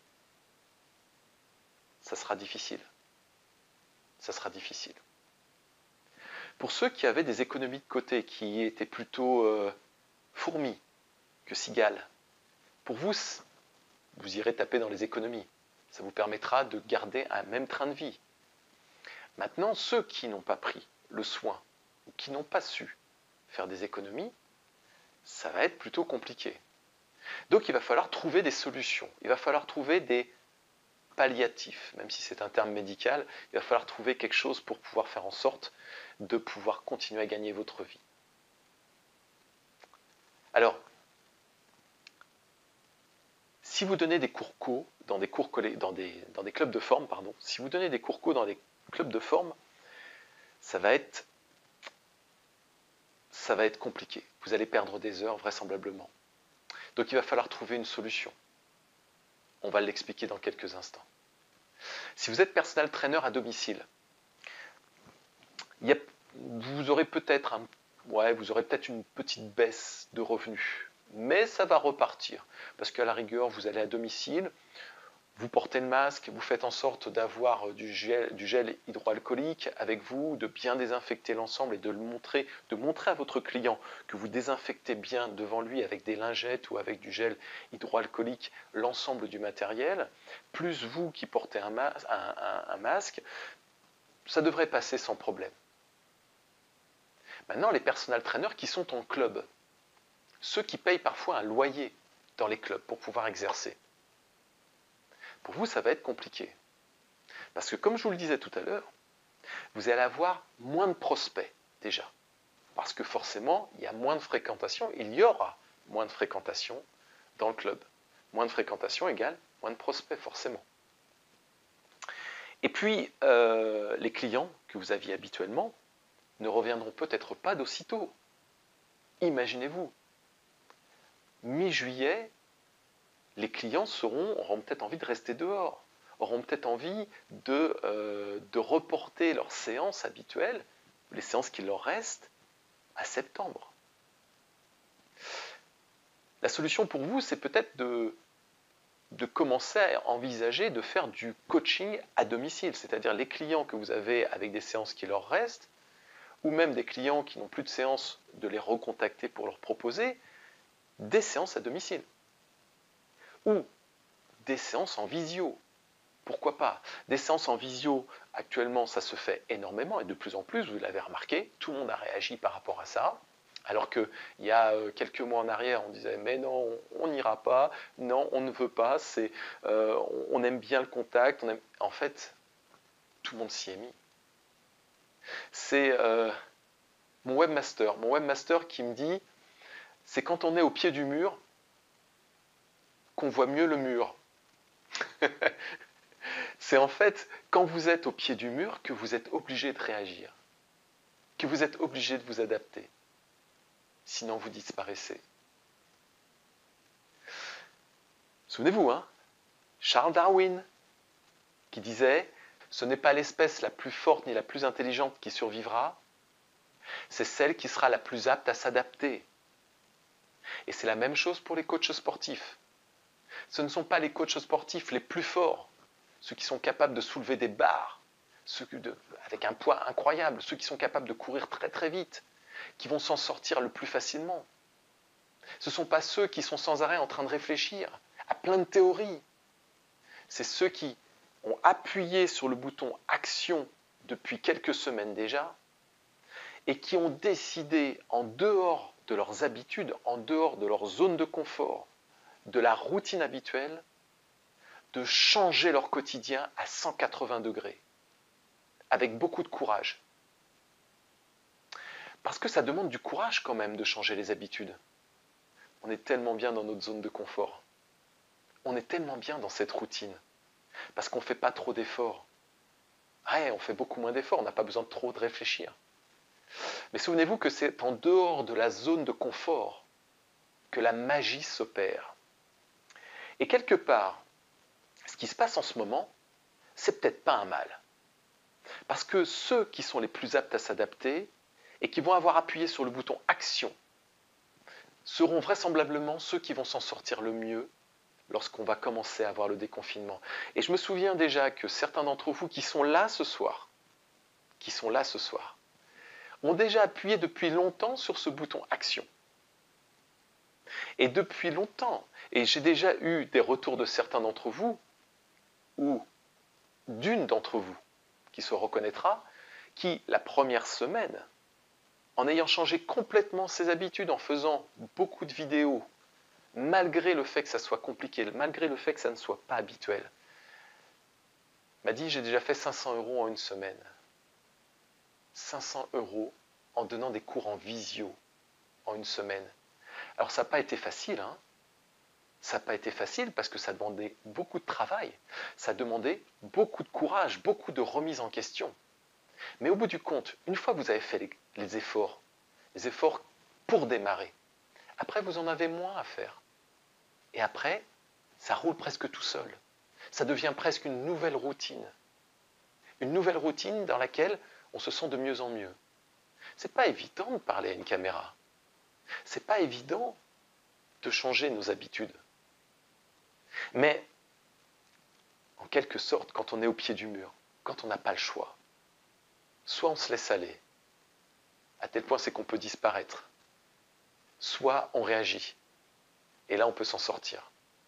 Speaker 1: ça sera difficile. Ça sera difficile. Pour ceux qui avaient des économies de côté, qui étaient plutôt euh, fourmis que cigales, pour vous, vous irez taper dans les économies. Ça vous permettra de garder un même train de vie. Maintenant, ceux qui n'ont pas pris le soin, ou qui n'ont pas su faire des économies, ça va être plutôt compliqué. Donc il va falloir trouver des solutions, il va falloir trouver des palliatifs, même si c'est un terme médical, il va falloir trouver quelque chose pour pouvoir faire en sorte de pouvoir continuer à gagner votre vie. Alors, si vous donnez des cours co dans des, cours dans des, dans des clubs de forme, pardon, si vous donnez des cours co dans des clubs de forme, ça va être, ça va être compliqué. Vous allez perdre des heures vraisemblablement. Donc il va falloir trouver une solution. On va l'expliquer dans quelques instants. Si vous êtes personal trainer à domicile, il y a, vous aurez peut-être un, ouais, vous aurez peut-être une petite baisse de revenus, mais ça va repartir. Parce qu'à la rigueur, vous allez à domicile, vous portez le masque, vous faites en sorte d'avoir du gel, du gel hydroalcoolique avec vous, de bien désinfecter l'ensemble et de le montrer, de montrer à votre client que vous désinfectez bien devant lui avec des lingettes ou avec du gel hydroalcoolique l'ensemble du matériel, plus vous qui portez un, mas un, un, un masque, ça devrait passer sans problème. Maintenant, les personal trainers qui sont en club, ceux qui payent parfois un loyer dans les clubs pour pouvoir exercer, pour vous, ça va être compliqué. Parce que comme je vous le disais tout à l'heure, vous allez avoir moins de prospects déjà. Parce que forcément, il y a moins de fréquentation, il y aura moins de fréquentation dans le club. Moins de fréquentation égale moins de prospects, forcément. Et puis, euh, les clients que vous aviez habituellement ne reviendront peut-être pas d'aussitôt. Imaginez-vous, mi-juillet, les clients seront, auront peut-être envie de rester dehors, auront peut-être envie de, euh, de reporter leurs séances habituelles, les séances qui leur restent, à septembre. La solution pour vous, c'est peut-être de, de commencer à envisager de faire du coaching à domicile, c'est-à-dire les clients que vous avez avec des séances qui leur restent, ou même des clients qui n'ont plus de séances, de les recontacter pour leur proposer des séances à domicile. Ou des séances en visio. Pourquoi pas? Des séances en visio, actuellement, ça se fait énormément et de plus en plus, vous l'avez remarqué, tout le monde a réagi par rapport à ça. Alors qu'il y a quelques mois en arrière, on disait mais non, on n'ira pas, non, on ne veut pas, c'est, euh, on aime bien le contact. On aime... En fait, tout le monde s'y est mis. C'est euh, mon webmaster, mon webmaster qui me dit, c'est quand on est au pied du mur qu'on voit mieux le mur. C'est en fait quand vous êtes au pied du mur que vous êtes obligé de réagir, que vous êtes obligé de vous adapter. Sinon vous disparaissez. Souvenez-vous, hein, Charles Darwin, qui disait « Ce n'est pas l'espèce la plus forte ni la plus intelligente qui survivra, c'est celle qui sera la plus apte à s'adapter. » Et c'est la même chose pour les coachs sportifs. Ce ne sont pas les coachs sportifs les plus forts, ceux qui sont capables de soulever des barres, ceux de, avec un poids incroyable, ceux qui sont capables de courir très très vite, qui vont s'en sortir le plus facilement. Ce ne sont pas ceux qui sont sans arrêt en train de réfléchir à plein de théories. C'est ceux qui ont appuyé sur le bouton action depuis quelques semaines déjà et qui ont décidé, en dehors de leurs habitudes, en dehors de leur zone de confort, de la routine habituelle, de changer leur quotidien à cent quatre-vingts degrés, avec beaucoup de courage. Parce que ça demande du courage quand même de changer les habitudes. On est tellement bien dans notre zone de confort. On est tellement bien dans cette routine. Parce qu'on ne fait pas trop d'efforts. Ouais, on fait beaucoup moins d'efforts, on n'a pas besoin de trop de réfléchir. Mais souvenez-vous que c'est en dehors de la zone de confort que la magie s'opère. Et quelque part, ce qui se passe en ce moment, c'est peut-être pas un mal. Parce que ceux qui sont les plus aptes à s'adapter et qui vont avoir appuyé sur le bouton action seront vraisemblablement ceux qui vont s'en sortir le mieux lorsqu'on va commencer à avoir le déconfinement. Et je me souviens déjà que certains d'entre vous qui sont là ce soir, qui sont là ce soir, ont déjà appuyé depuis longtemps sur ce bouton action. Et depuis longtemps, et j'ai déjà eu des retours de certains d'entre vous, ou d'une d'entre vous qui se reconnaîtra, qui, la première semaine, en ayant changé complètement ses habitudes, en faisant beaucoup de vidéos, malgré le fait que ça soit compliqué, malgré le fait que ça ne soit pas habituel, m'a dit, j'ai déjà fait cinq cents euros en une semaine. cinq cents euros en donnant des cours en visio en une semaine. Alors ça n'a pas été facile, hein. Ça n'a pas été facile parce que ça demandait beaucoup de travail, ça demandait beaucoup de courage, beaucoup de remise en question. Mais au bout du compte, une fois que vous avez fait les, les efforts, les efforts pour démarrer, après vous en avez moins à faire. Et après, ça roule presque tout seul. Ça devient presque une nouvelle routine. Une nouvelle routine dans laquelle on se sent de mieux en mieux. C'est pas évident de parler à une caméra. C'est pas évident de changer nos habitudes. Mais, en quelque sorte, quand on est au pied du mur, quand on n'a pas le choix, soit on se laisse aller, à tel point c'est qu'on peut disparaître, soit on réagit, et là on peut s'en sortir.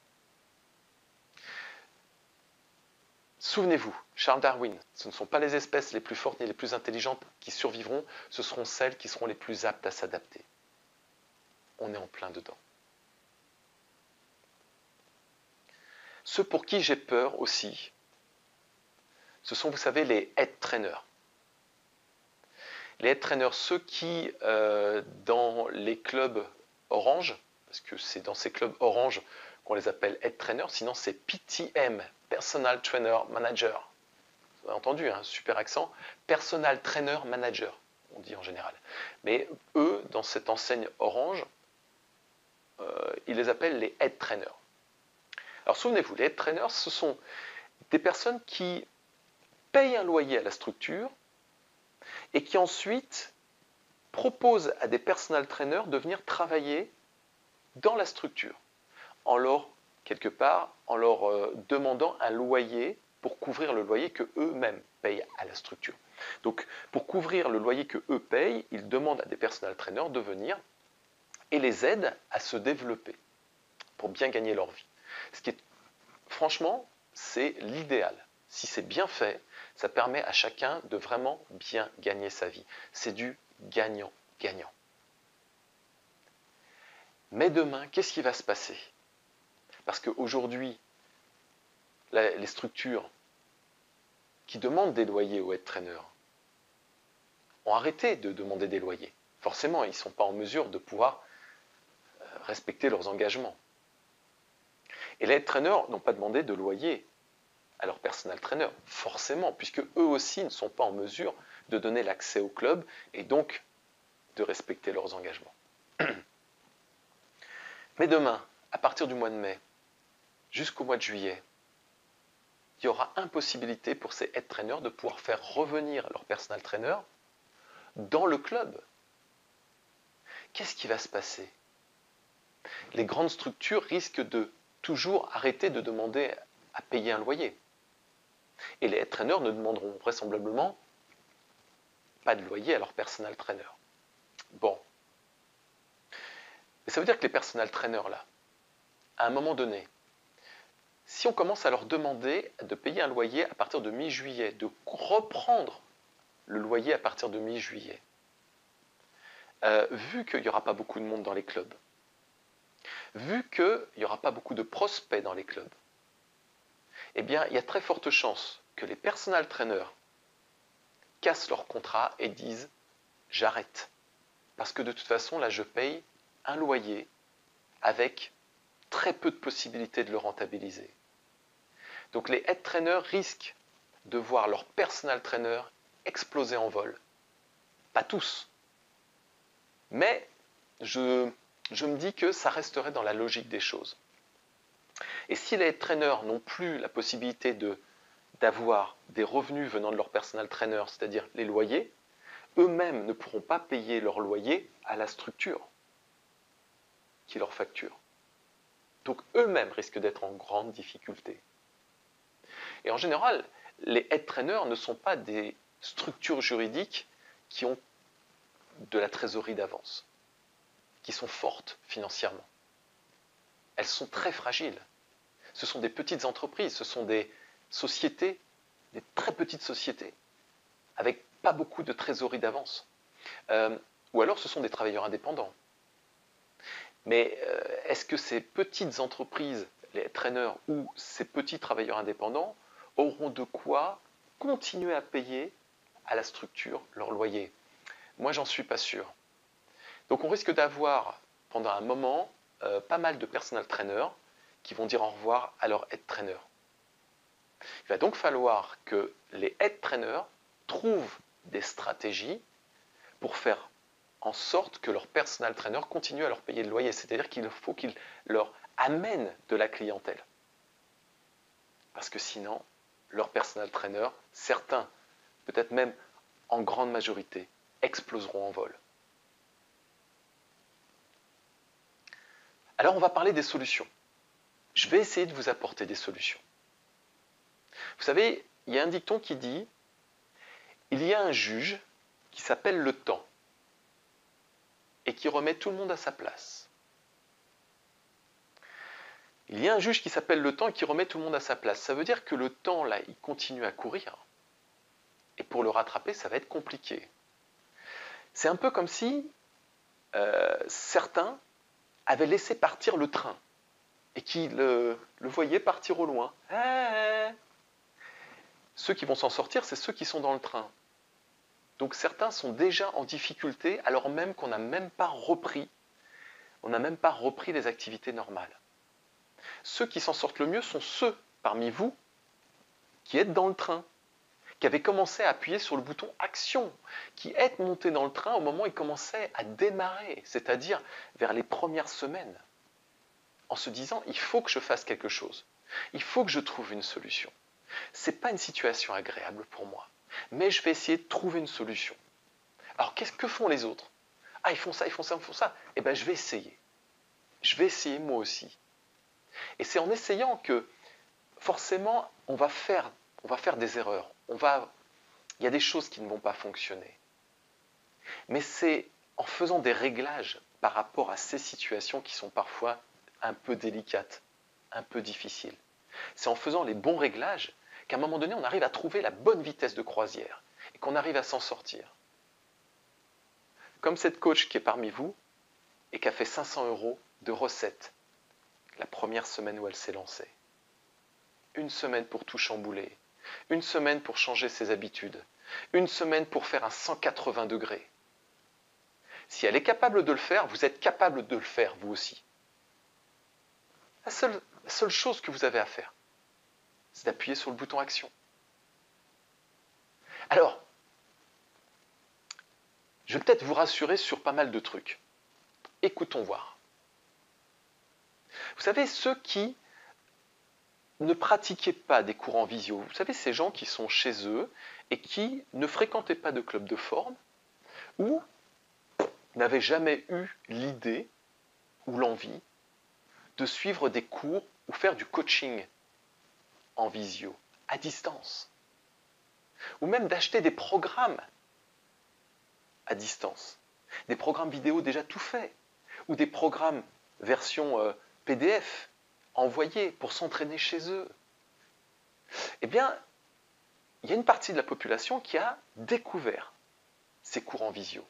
Speaker 1: Souvenez-vous, Charles Darwin, ce ne sont pas les espèces les plus fortes ni les plus intelligentes qui survivront, ce seront celles qui seront les plus aptes à s'adapter. On est en plein dedans. Ceux pour qui j'ai peur aussi, ce sont, vous savez, les head trainers. Les head trainers, ceux qui, euh, dans les clubs orange, parce que c'est dans ces clubs orange qu'on les appelle head trainers, sinon c'est P T M, Personal Trainer Manager. Vous avez entendu, un hein, super accent, Personal Trainer Manager, on dit en général. Mais eux, dans cette enseigne orange, euh, ils les appellent les head trainers. Alors souvenez-vous, les head trainers, ce sont des personnes qui payent un loyer à la structure et qui ensuite proposent à des personal trainers de venir travailler dans la structure, en leur, quelque part, en leur euh, demandant un loyer pour couvrir le loyer que eux-mêmes payent à la structure. Donc, pour couvrir le loyer que eux payent, ils demandent à des personal trainers de venir et les aident à se développer pour bien gagner leur vie. Ce qui est, franchement, c'est l'idéal. Si c'est bien fait, ça permet à chacun de vraiment bien gagner sa vie. C'est du gagnant-gagnant. Mais demain, qu'est-ce qui va se passer? Parce qu'aujourd'hui, les structures qui demandent des loyers aux head trainers ont arrêté de demander des loyers. Forcément, ils ne sont pas en mesure de pouvoir respecter leurs engagements. Et les head trainers n'ont pas demandé de loyer à leur personal trainer, forcément, puisque eux aussi ne sont pas en mesure de donner l'accès au club et donc de respecter leurs engagements. Mais demain, à partir du mois de mai, jusqu'au mois de juillet, il y aura impossibilité pour ces head trainers de pouvoir faire revenir leur personal trainer dans le club. Qu'est-ce qui va se passer? Les grandes structures risquent de toujours arrêter de demander à payer un loyer. Et les head trainers ne demanderont vraisemblablement pas de loyer à leur personal trainer. Bon. Mais ça veut dire que les personal trainers, là, à un moment donné, si on commence à leur demander de payer un loyer à partir de mi-juillet, de reprendre le loyer à partir de mi-juillet, euh, vu qu'il n'y aura pas beaucoup de monde dans les clubs, vu qu'il n'y aura pas beaucoup de prospects dans les clubs, eh bien, il y a très forte chance que les personal trainers cassent leur contrat et disent « j'arrête ». Parce que de toute façon, là, je paye un loyer avec très peu de possibilités de le rentabiliser. Donc les head trainers risquent de voir leur personal trainer exploser en vol. Pas tous. Mais je, je me dis que ça resterait dans la logique des choses. Et si les head trainers n'ont plus la possibilité de, d'avoir des revenus venant de leur personal trainer, c'est-à-dire les loyers, eux-mêmes ne pourront pas payer leur loyer à la structure qui leur facture. Donc eux-mêmes risquent d'être en grande difficulté. Et en général, les head trainers ne sont pas des structures juridiques qui ont de la trésorerie d'avance, qui sont fortes financièrement. Elles sont très fragiles. Ce sont des petites entreprises, ce sont des sociétés, des très petites sociétés, avec pas beaucoup de trésorerie d'avance. Euh, ou alors ce sont des travailleurs indépendants. Mais euh, est-ce que ces petites entreprises, les trainers ou ces petits travailleurs indépendants, auront de quoi continuer à payer à la structure leur loyer? Moi, j'en suis pas sûr. Donc on risque d'avoir pendant un moment euh, pas mal de personal trainers qui vont dire au revoir à leur head trainer. Il va donc falloir que les head trainers trouvent des stratégies pour faire en sorte que leur personal trainer continue à leur payer le loyer. C'est-à-dire qu'il faut qu'ils leur amènent de la clientèle. Parce que sinon, leur personal trainer, certains, peut-être même en grande majorité, exploseront en vol. Alors on va parler des solutions. Je vais essayer de vous apporter des solutions. Vous savez, il y a un dicton qui dit « Il y a un juge qui s'appelle le temps et qui remet tout le monde à sa place. » Il y a un juge qui s'appelle le temps et qui remet tout le monde à sa place. Ça veut dire que le temps, là, il continue à courir. Et pour le rattraper, ça va être compliqué. C'est un peu comme si euh, certains avaient laissé partir le train et qui le, le voyaient partir au loin. Ah, ceux qui vont s'en sortir, c'est ceux qui sont dans le train. Donc certains sont déjà en difficulté alors même qu'on n'a même pas repris, on n'a même pas repris les activités normales. Ceux qui s'en sortent le mieux sont ceux parmi vous qui êtes dans le train, qui avaient commencé à appuyer sur le bouton action, qui êtes montés dans le train au moment où il commençait à démarrer, c'est-à-dire vers les premières semaines, en se disant il faut que je fasse quelque chose, il faut que je trouve une solution. Ce n'est pas une situation agréable pour moi, mais je vais essayer de trouver une solution. Alors qu'est-ce que font les autres? Ah, ils font ça, ils font ça, ils font ça. Eh bien, je vais essayer. Je vais essayer moi aussi. Et c'est en essayant que, forcément, on va faire, on va faire des erreurs. On va, il y a des choses qui ne vont pas fonctionner. Mais c'est en faisant des réglages par rapport à ces situations qui sont parfois un peu délicates, un peu difficiles. C'est en faisant les bons réglages qu'à un moment donné, on arrive à trouver la bonne vitesse de croisière et qu'on arrive à s'en sortir. Comme cette coach qui est parmi vous et qui a fait cinq cents euros de recettes la première semaine où elle s'est lancée. Une semaine pour tout chambouler, une semaine pour changer ses habitudes, une semaine pour faire un cent quatre-vingts degrés. Si elle est capable de le faire, vous êtes capable de le faire vous aussi. La seule, la seule chose que vous avez à faire, c'est d'appuyer sur le bouton action. Alors, je vais peut-être vous rassurer sur pas mal de trucs. Écoutons voir. Vous savez, ceux qui ne pratiquaient pas des cours en visio, vous savez, ces gens qui sont chez eux et qui ne fréquentaient pas de club de forme ou n'avaient jamais eu l'idée ou l'envie de suivre des cours ou faire du coaching en visio, à distance. Ou même d'acheter des programmes à distance. Des programmes vidéo déjà tout faits. Ou des programmes version euh, P D F envoyés pour s'entraîner chez eux. Eh bien, il y a une partie de la population qui a découvert ces cours en visio.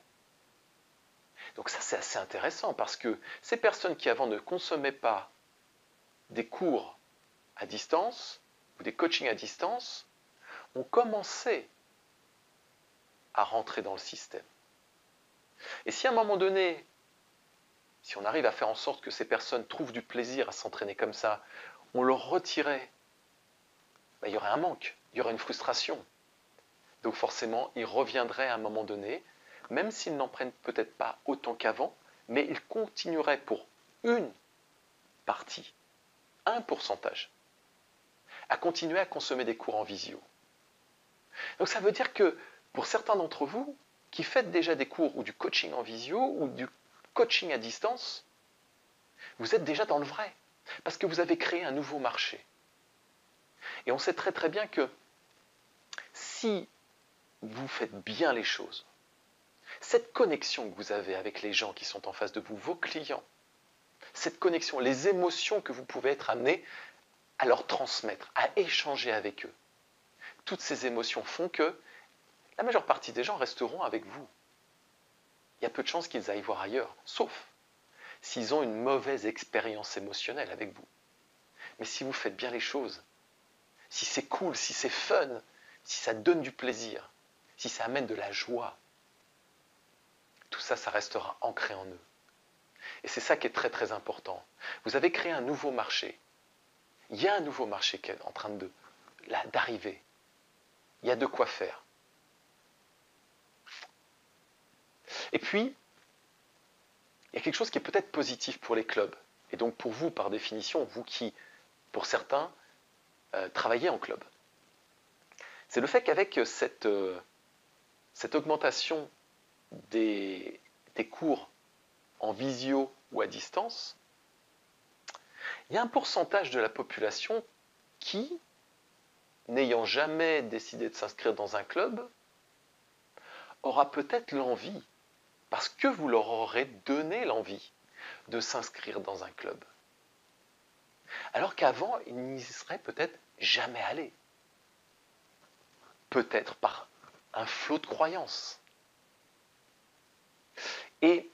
Speaker 1: Donc ça, c'est assez intéressant parce que ces personnes qui avant ne consommaient pas des cours à distance ou des coachings à distance ont commencé à rentrer dans le système. Et si à un moment donné, si on arrive à faire en sorte que ces personnes trouvent du plaisir à s'entraîner comme ça, on leur retirait, ben, il y aurait un manque, il y aurait une frustration. Donc forcément, ils reviendraient à un moment donné, même s'ils n'en prennent peut-être pas autant qu'avant, mais ils continueraient pour une partie, un pourcentage, à continuer à consommer des cours en visio. Donc ça veut dire que pour certains d'entre vous, qui faites déjà des cours ou du coaching en visio ou du coaching à distance, vous êtes déjà dans le vrai, parce que vous avez créé un nouveau marché. Et on sait très très bien que si vous faites bien les choses, cette connexion que vous avez avec les gens qui sont en face de vous, vos clients, cette connexion, les émotions que vous pouvez être amenés à leur transmettre, à échanger avec eux, toutes ces émotions font que la majeure partie des gens resteront avec vous. Il y a peu de chances qu'ils aillent voir ailleurs, sauf s'ils ont une mauvaise expérience émotionnelle avec vous. Mais si vous faites bien les choses, si c'est cool, si c'est fun, si ça donne du plaisir, si ça amène de la joie, tout ça, ça restera ancré en eux. Et c'est ça qui est très très important. Vous avez créé un nouveau marché. Il y a un nouveau marché qui est en train de, là, d'arriver. Il y a de quoi faire. Et puis, il y a quelque chose qui est peut-être positif pour les clubs. Et donc pour vous, par définition, vous qui, pour certains, euh, travaillez en club. C'est le fait qu'avec cette, euh, cette augmentation des, des cours en visio ou à distance, il y a un pourcentage de la population qui, n'ayant jamais décidé de s'inscrire dans un club, aura peut-être l'envie, parce que vous leur aurez donné l'envie de s'inscrire dans un club. Alors qu'avant, ils n'y seraient peut-être jamais allés. Peut-être par un flot de croyances. Et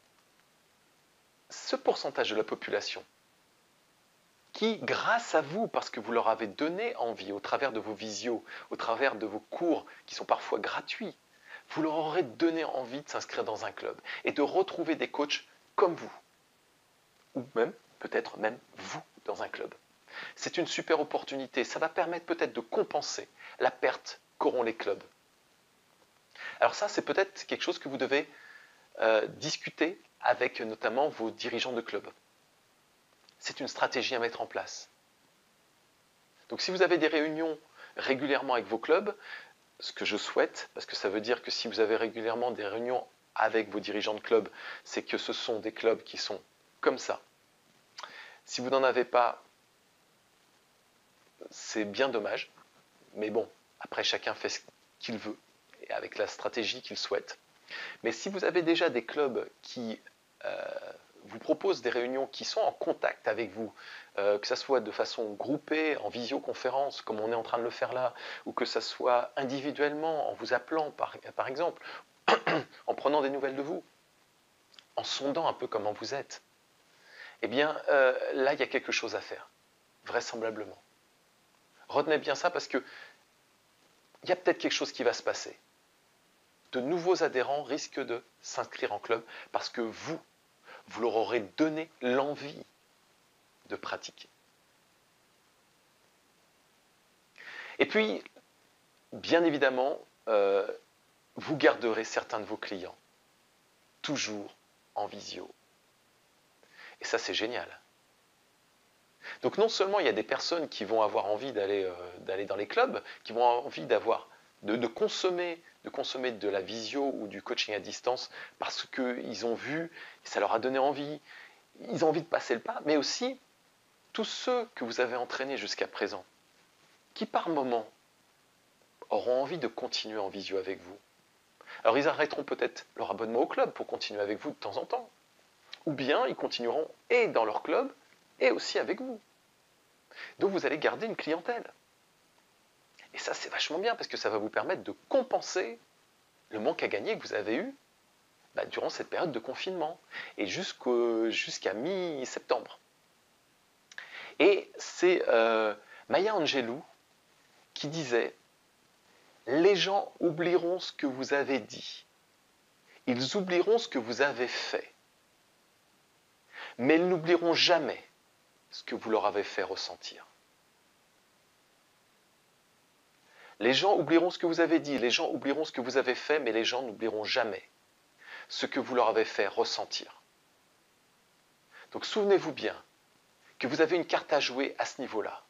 Speaker 1: ce pourcentage de la population qui, grâce à vous, parce que vous leur avez donné envie au travers de vos visios, au travers de vos cours qui sont parfois gratuits, vous leur aurez donné envie de s'inscrire dans un club et de retrouver des coachs comme vous. Ou même, peut-être même vous, dans un club. C'est une super opportunité. Ça va permettre peut-être de compenser la perte qu'auront les clubs. Alors ça, c'est peut-être quelque chose que vous devez euh, discuter avec notamment vos dirigeants de club. C'est une stratégie à mettre en place. Donc si vous avez des réunions régulièrement avec vos clubs, ce que je souhaite, parce que ça veut dire que si vous avez régulièrement des réunions avec vos dirigeants de club, c'est que ce sont des clubs qui sont comme ça. Si vous n'en avez pas, c'est bien dommage, mais bon, après chacun fait ce qu'il veut, et avec la stratégie qu'il souhaite. Mais si vous avez déjà des clubs qui euh, vous proposent des réunions qui sont en contact avec vous, euh, que ce soit de façon groupée, en visioconférence, comme on est en train de le faire là, ou que ce soit individuellement, en vous appelant par, par exemple, en prenant des nouvelles de vous, en sondant un peu comment vous êtes, eh bien euh, là, il y a quelque chose à faire, vraisemblablement. Retenez bien ça parce que il y a peut-être quelque chose qui va se passer. De nouveaux adhérents risquent de s'inscrire en club parce que vous, vous leur aurez donné l'envie de pratiquer. Et puis, bien évidemment, euh, vous garderez certains de vos clients, toujours en visio. Et ça, c'est génial. Donc non seulement il y a des personnes qui vont avoir envie d'aller euh, d'aller dans les clubs, qui vont avoir envie d'avoir de, de consommer de consommer de la visio ou du coaching à distance parce qu'ils ont vu, ça leur a donné envie, ils ont envie de passer le pas, mais aussi tous ceux que vous avez entraînés jusqu'à présent, qui par moment auront envie de continuer en visio avec vous. Alors ils arrêteront peut-être leur abonnement au club pour continuer avec vous de temps en temps. Ou bien ils continueront et dans leur club et aussi avec vous. Donc vous allez garder une clientèle. Et ça c'est vachement bien parce que ça va vous permettre de compenser le manque à gagner que vous avez eu bah, durant cette période de confinement et jusqu'à mi-septembre. Et c'est euh, Maya Angelou qui disait « Les gens oublieront ce que vous avez dit. Ils oublieront ce que vous avez fait. Mais ils n'oublieront jamais ce que vous leur avez fait ressentir. » Les gens oublieront ce que vous avez dit, les gens oublieront ce que vous avez fait, mais les gens n'oublieront jamais ce que vous leur avez fait ressentir. Donc souvenez-vous bien que vous avez une carte à jouer à ce niveau-là.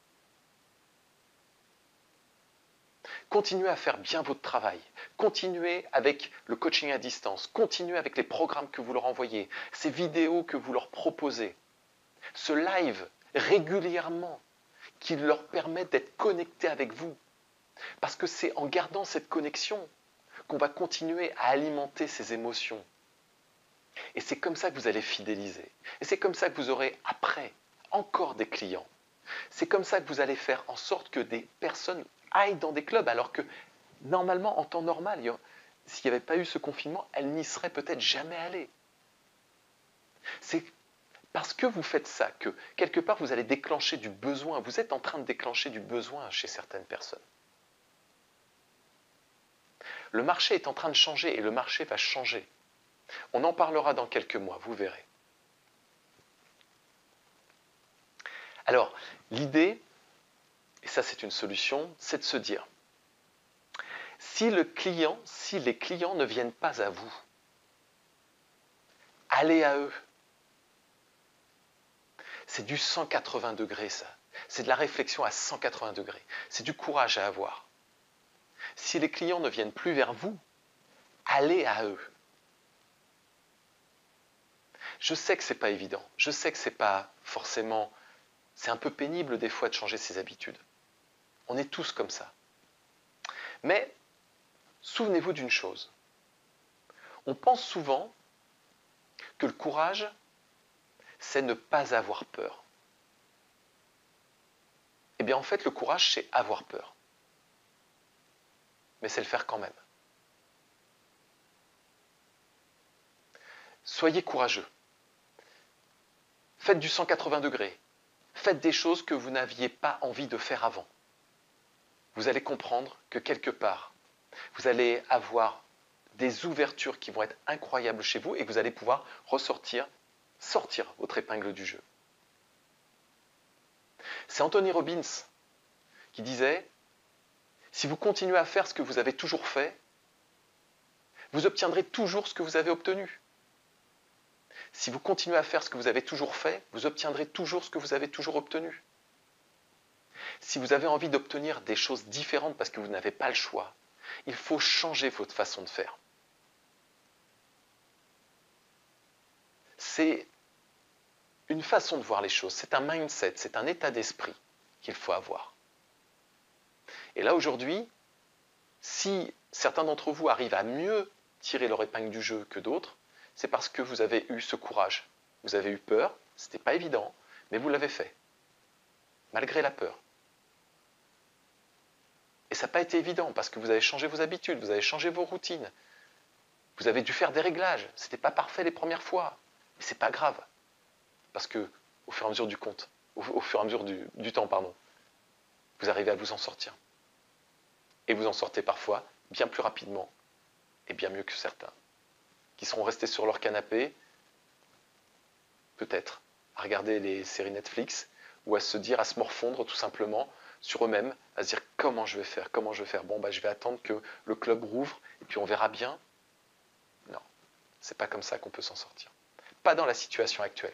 Speaker 1: Continuez à faire bien votre travail. Continuez avec le coaching à distance. Continuez avec les programmes que vous leur envoyez, ces vidéos que vous leur proposez, ce live régulièrement qui leur permet d'être connectés avec vous. Parce que c'est en gardant cette connexion qu'on va continuer à alimenter ces émotions. Et c'est comme ça que vous allez fidéliser. Et c'est comme ça que vous aurez après encore des clients. C'est comme ça que vous allez faire en sorte que des personnes aillent dans des clubs, alors que normalement, en temps normal, s'il n'y avait pas eu ce confinement, elles n'y seraient peut-être jamais allées. C'est parce que vous faites ça que, quelque part, vous allez déclencher du besoin. Vous êtes en train de déclencher du besoin chez certaines personnes. Le marché est en train de changer et le marché va changer. On en parlera dans quelques mois, vous verrez. Alors, l'idée, et ça c'est une solution, c'est de se dire, si le client, si les clients ne viennent pas à vous, allez à eux. C'est du cent quatre-vingts degrés ça. C'est de la réflexion à cent quatre-vingts degrés. C'est du courage à avoir. Si les clients ne viennent plus vers vous, allez à eux. Je sais que ce n'est pas évident. Je sais que ce n'est pas forcément... C'est un peu pénible des fois de changer ses habitudes. On est tous comme ça. Mais souvenez-vous d'une chose. On pense souvent que le courage, c'est ne pas avoir peur. Eh bien en fait, le courage, c'est avoir peur. Mais c'est le faire quand même. Soyez courageux. Faites du cent quatre-vingts degrés. Faites des choses que vous n'aviez pas envie de faire avant. Vous allez comprendre que quelque part, vous allez avoir des ouvertures qui vont être incroyables chez vous et que vous allez pouvoir ressortir, sortir votre épingle du jeu. C'est Anthony Robbins qui disait « Si vous continuez à faire ce que vous avez toujours fait, vous obtiendrez toujours ce que vous avez obtenu. Si vous continuez à faire ce que vous avez toujours fait, vous obtiendrez toujours ce que vous avez toujours obtenu. Si vous avez envie d'obtenir des choses différentes parce que vous n'avez pas le choix, il faut changer votre façon de faire. » C'est une façon de voir les choses, c'est un mindset, c'est un état d'esprit qu'il faut avoir. Et là aujourd'hui, si certains d'entre vous arrivent à mieux tirer leur épingle du jeu que d'autres, c'est parce que vous avez eu ce courage. Vous avez eu peur, ce n'était pas évident, mais vous l'avez fait, malgré la peur. Et ça n'a pas été évident parce que vous avez changé vos habitudes, vous avez changé vos routines. Vous avez dû faire des réglages, ce n'était pas parfait les premières fois, mais ce n'est pas grave. Parce que au fur et à mesure du compte, au, au fur et à mesure du, du temps, pardon, vous arrivez à vous en sortir. Et vous en sortez parfois bien plus rapidement et bien mieux que certains, qui seront restés sur leur canapé, peut-être, à regarder les séries Netflix, ou à se dire, à se morfondre tout simplement sur eux-mêmes, à se dire comment je vais faire, comment je vais faire. Bon, bah, je vais attendre que le club rouvre, et puis on verra bien. Non, c'est pas comme ça qu'on peut s'en sortir. Pas dans la situation actuelle.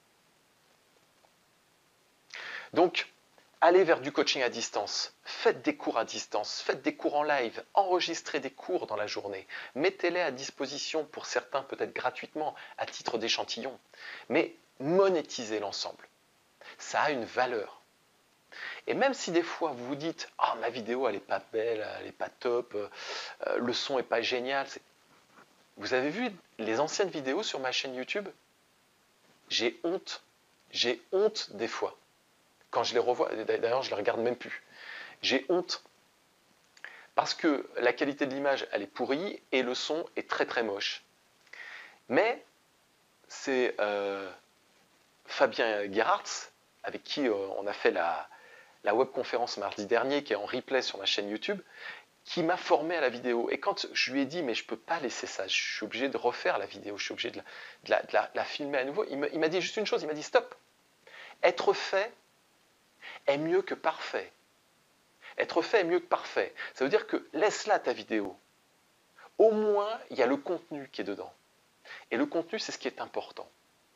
Speaker 1: Donc, allez vers du coaching à distance, faites des cours à distance, faites des cours en live, enregistrez des cours dans la journée, mettez-les à disposition pour certains peut-être gratuitement, à titre d'échantillon. Mais monétiser l'ensemble. Ça a une valeur. Et même si des fois vous vous dites « Ah, oh, ma vidéo, elle n'est pas belle, elle n'est pas top, euh, le son n'est pas génial. » Vous avez vu les anciennes vidéos sur ma chaîne YouTube? J'ai honte. J'ai honte des fois. Quand je les revois, d'ailleurs, je ne les regarde même plus. J'ai honte. Parce que la qualité de l'image, elle est pourrie et le son est très très moche. Mais c'est euh, Fabien Gerhardt, avec qui euh, on a fait la, la webconférence mardi dernier, qui est en replay sur ma chaîne YouTube, qui m'a formé à la vidéo. Et quand je lui ai dit, mais je ne peux pas laisser ça, je suis obligé de refaire la vidéo, je suis obligé de la, de la, de la, de la filmer à nouveau, il m'a dit juste une chose, il m'a dit stop. Être fait est mieux que parfait. Être fait est mieux que parfait. Ça veut dire que laisse-la ta vidéo. Au moins, il y a le contenu qui est dedans. Et le contenu, c'est ce qui est important.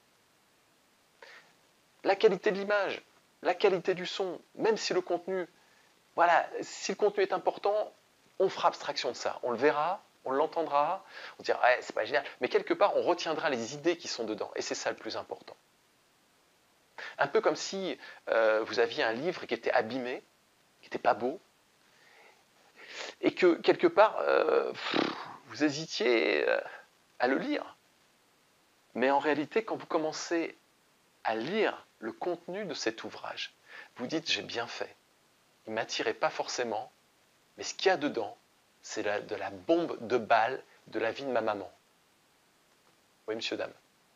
Speaker 1: La qualité de l'image, la qualité du son, même si le contenu, voilà, si le contenu est important, on fera abstraction de ça. On le verra, on l'entendra, on dira, ouais, c'est pas génial. Mais quelque part, on retiendra les idées qui sont dedans. Et c'est ça le plus important. Un peu comme si euh, vous aviez un livre qui était abîmé, qui n'était pas beau, et que quelque part, euh, vous hésitiez à le lire. Mais en réalité, quand vous commencez à lire le contenu de cet ouvrage, vous dites, j'ai bien fait. Il ne m'attirait pas forcément, mais ce qu'il y a dedans, c'est de la bombe de balle de la vie de ma maman. Oui, monsieur, dame.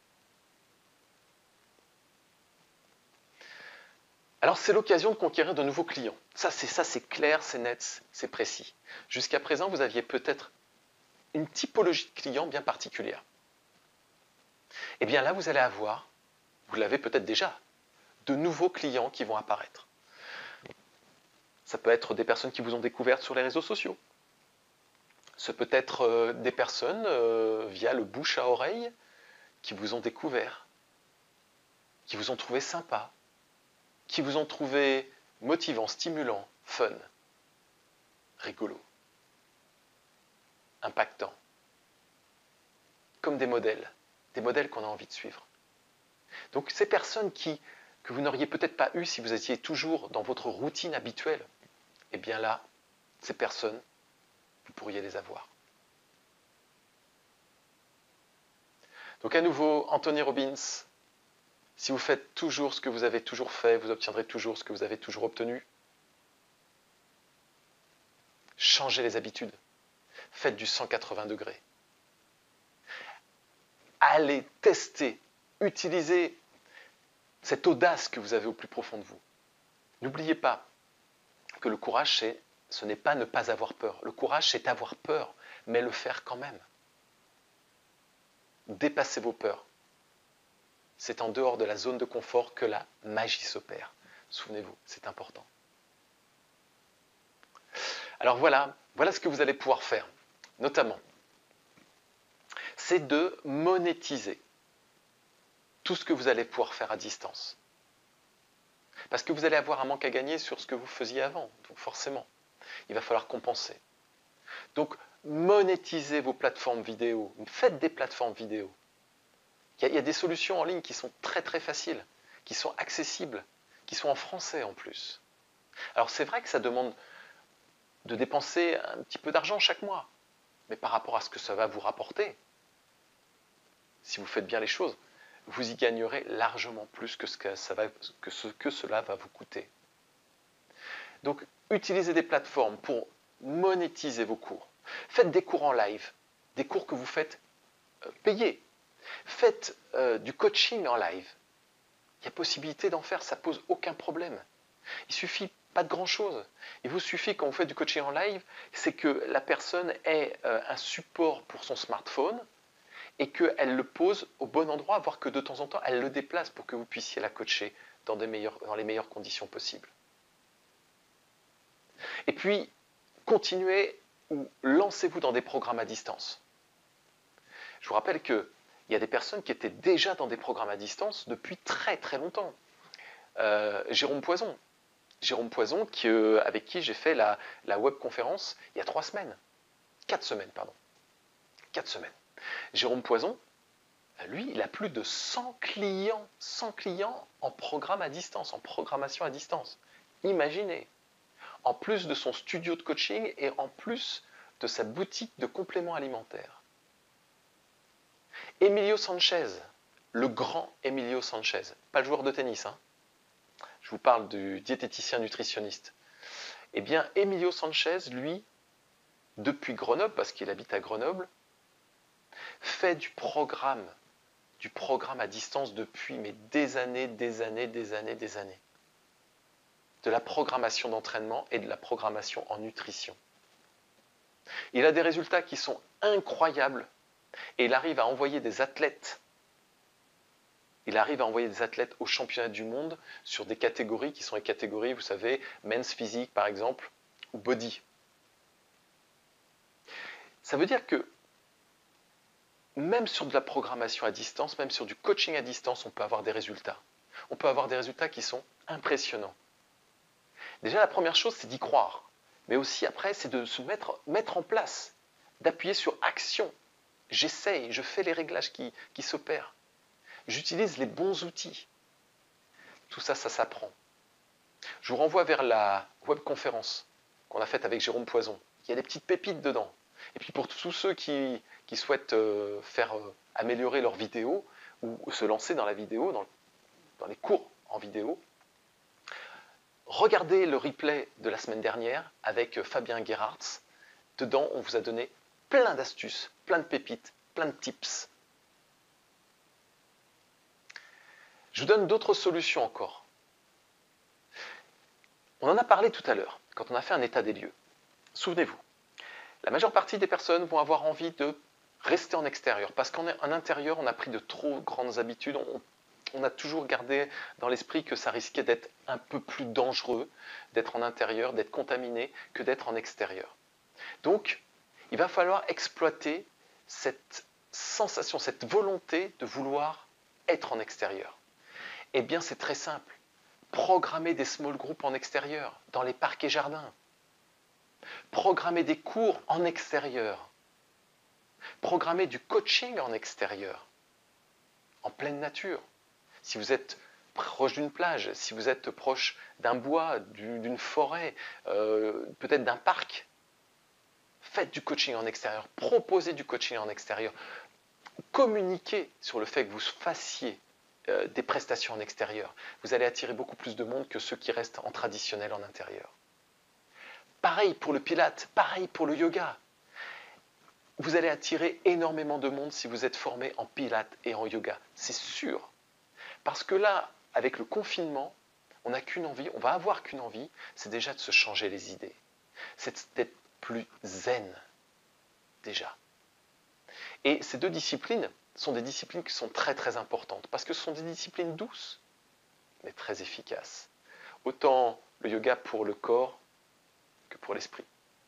Speaker 1: Alors, c'est l'occasion de conquérir de nouveaux clients. Ça, c'est ça, c'est clair, c'est net, c'est précis. Jusqu'à présent, vous aviez peut-être une typologie de clients bien particulière. Eh bien là, vous allez avoir, vous l'avez peut-être déjà, de nouveaux clients qui vont apparaître. Ça peut être des personnes qui vous ont découvertes sur les réseaux sociaux. Ça peut être euh, des personnes, euh, via le bouche à oreille, qui vous ont découvert, qui vous ont trouvé sympa, qui vous ont trouvé motivant, stimulant, fun, rigolo, impactant, comme des modèles, des modèles qu'on a envie de suivre. Donc ces personnes qui, que vous n'auriez peut-être pas eues si vous étiez toujours dans votre routine habituelle, eh bien là, ces personnes, vous pourriez les avoir. Donc à nouveau, Anthony Robbins, si vous faites toujours ce que vous avez toujours fait, vous obtiendrez toujours ce que vous avez toujours obtenu. Changez les habitudes. Faites du cent quatre-vingts degrés. Allez tester, utilisez cette audace que vous avez au plus profond de vous. N'oubliez pas que le courage, c'est, ce n'est pas ne pas avoir peur. Le courage, c'est avoir peur, mais le faire quand même. Dépassez vos peurs. C'est en dehors de la zone de confort que la magie s'opère. Souvenez-vous, c'est important. Alors voilà, voilà ce que vous allez pouvoir faire, notamment. C'est de monétiser tout ce que vous allez pouvoir faire à distance. Parce que vous allez avoir un manque à gagner sur ce que vous faisiez avant, donc forcément, il va falloir compenser. Donc, monétisez vos plateformes vidéo, faites des plateformes vidéo. Il y, a, il y a des solutions en ligne qui sont très très faciles, qui sont accessibles, qui sont en français en plus. Alors c'est vrai que ça demande de dépenser un petit peu d'argent chaque mois, mais par rapport à ce que ça va vous rapporter, si vous faites bien les choses, vous y gagnerez largement plus que ce que, ça va, que, ce que cela va vous coûter. Donc, utilisez des plateformes pour monétiser vos cours. Faites des cours en live, des cours que vous faites euh, payer. Faites euh, du coaching en live. Il y a possibilité d'en faire, ça ne pose aucun problème. Il suffit pas de grand-chose. Il vous suffit, quand vous faites du coaching en live, c'est que la personne ait euh, un support pour son smartphone et qu'elle le pose au bon endroit, voire que de temps en temps, elle le déplace pour que vous puissiez la coacher dans, des meilleures, dans les meilleures conditions possibles. Et puis, continuez ou lancez-vous dans des programmes à distance. Je vous rappelle qu'il y a des personnes qui étaient déjà dans des programmes à distance depuis très très longtemps. Euh, Jérôme Poison, Jérôme Poison qui, euh, avec qui j'ai fait la, la webconférence il y a trois semaines. Quatre semaines, pardon. Quatre semaines. Jérôme Poison, lui, il a plus de cent clients, cent clients en programme à distance, en programmation à distance. Imaginez, en plus de son studio de coaching et en plus de sa boutique de compléments alimentaires. Emilio Sanchez, le grand Emilio Sanchez, pas le joueur de tennis, hein. Je vous parle du diététicien nutritionniste. Eh bien, Emilio Sanchez, lui, depuis Grenoble, parce qu'il habite à Grenoble, fait du programme, du programme à distance depuis mais des années, des années, des années, des années. De la programmation d'entraînement et de la programmation en nutrition. Il a des résultats qui sont incroyables et il arrive à envoyer des athlètes. Il arrive à envoyer des athlètes aux championnats du monde sur des catégories qui sont les catégories, vous savez, men's physique par exemple, ou body. Ça veut dire que même sur de la programmation à distance, même sur du coaching à distance, on peut avoir des résultats. On peut avoir des résultats qui sont impressionnants. Déjà, la première chose, c'est d'y croire. Mais aussi, après, c'est de se mettre, mettre en place, d'appuyer sur action. J'essaye, je fais les réglages qui, qui s'opèrent. J'utilise les bons outils. Tout ça, ça s'apprend. Je vous renvoie vers la webconférence qu'on a faite avec Jérôme Poison. Il y a des petites pépites dedans. Et puis pour tous ceux qui, qui souhaitent euh, faire euh, améliorer leur vidéo ou, ou se lancer dans la vidéo, dans, dans les cours en vidéo, regardez le replay de la semaine dernière avec Fabien Gerhardt. Dedans, on vous a donné plein d'astuces, plein de pépites, plein de tips. Je vous donne d'autres solutions encore. On en a parlé tout à l'heure, quand on a fait un état des lieux. Souvenez-vous, la majeure partie des personnes vont avoir envie de rester en extérieur, parce qu'en intérieur, on a pris de trop grandes habitudes. On, on a toujours gardé dans l'esprit que ça risquait d'être un peu plus dangereux d'être en intérieur, d'être contaminé, que d'être en extérieur. Donc, il va falloir exploiter cette sensation, cette volonté de vouloir être en extérieur. Eh bien, c'est très simple. Programmer des small groups en extérieur, dans les parcs et jardins. Programmer des cours en extérieur. Programmer du coaching en extérieur, en pleine nature. Si vous êtes proche d'une plage, si vous êtes proche d'un bois, d'une forêt, euh, peut-être d'un parc, faites du coaching en extérieur, proposez du coaching en extérieur. Communiquez sur le fait que vous fassiez euh, des prestations en extérieur. Vous allez attirer beaucoup plus de monde que ceux qui restent en traditionnel en intérieur. Pareil pour le pilate, pareil pour le yoga. Vous allez attirer énormément de monde si vous êtes formé en pilates et en yoga. C'est sûr. Parce que là, avec le confinement, on n'a qu'une envie, on va avoir qu'une envie, c'est déjà de se changer les idées. C'est d'être plus zen, déjà. Et ces deux disciplines sont des disciplines qui sont très très importantes, parce que ce sont des disciplines douces, mais très efficaces. Autant le yoga pour le corps que pour l'esprit.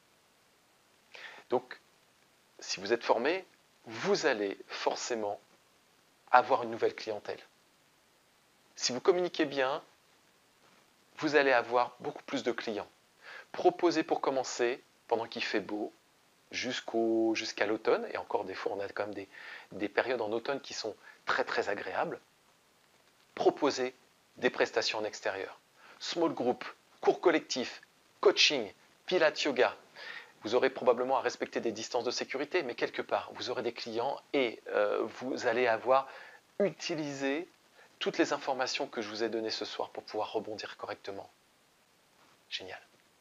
Speaker 1: Donc, si vous êtes formé, vous allez forcément avoir une nouvelle clientèle. Si vous communiquez bien, vous allez avoir beaucoup plus de clients. Proposez pour commencer, pendant qu'il fait beau, jusqu'au, jusqu'à l'automne, et encore des fois on a quand même des, des périodes en automne qui sont très très agréables. Proposez des prestations en extérieur. Small group, cours collectifs, coaching, pilates yoga. Vous aurez probablement à respecter des distances de sécurité, mais quelque part, vous aurez des clients et euh, vous allez avoir utilisé toutes les informations que je vous ai données ce soir pour pouvoir rebondir correctement. Génial.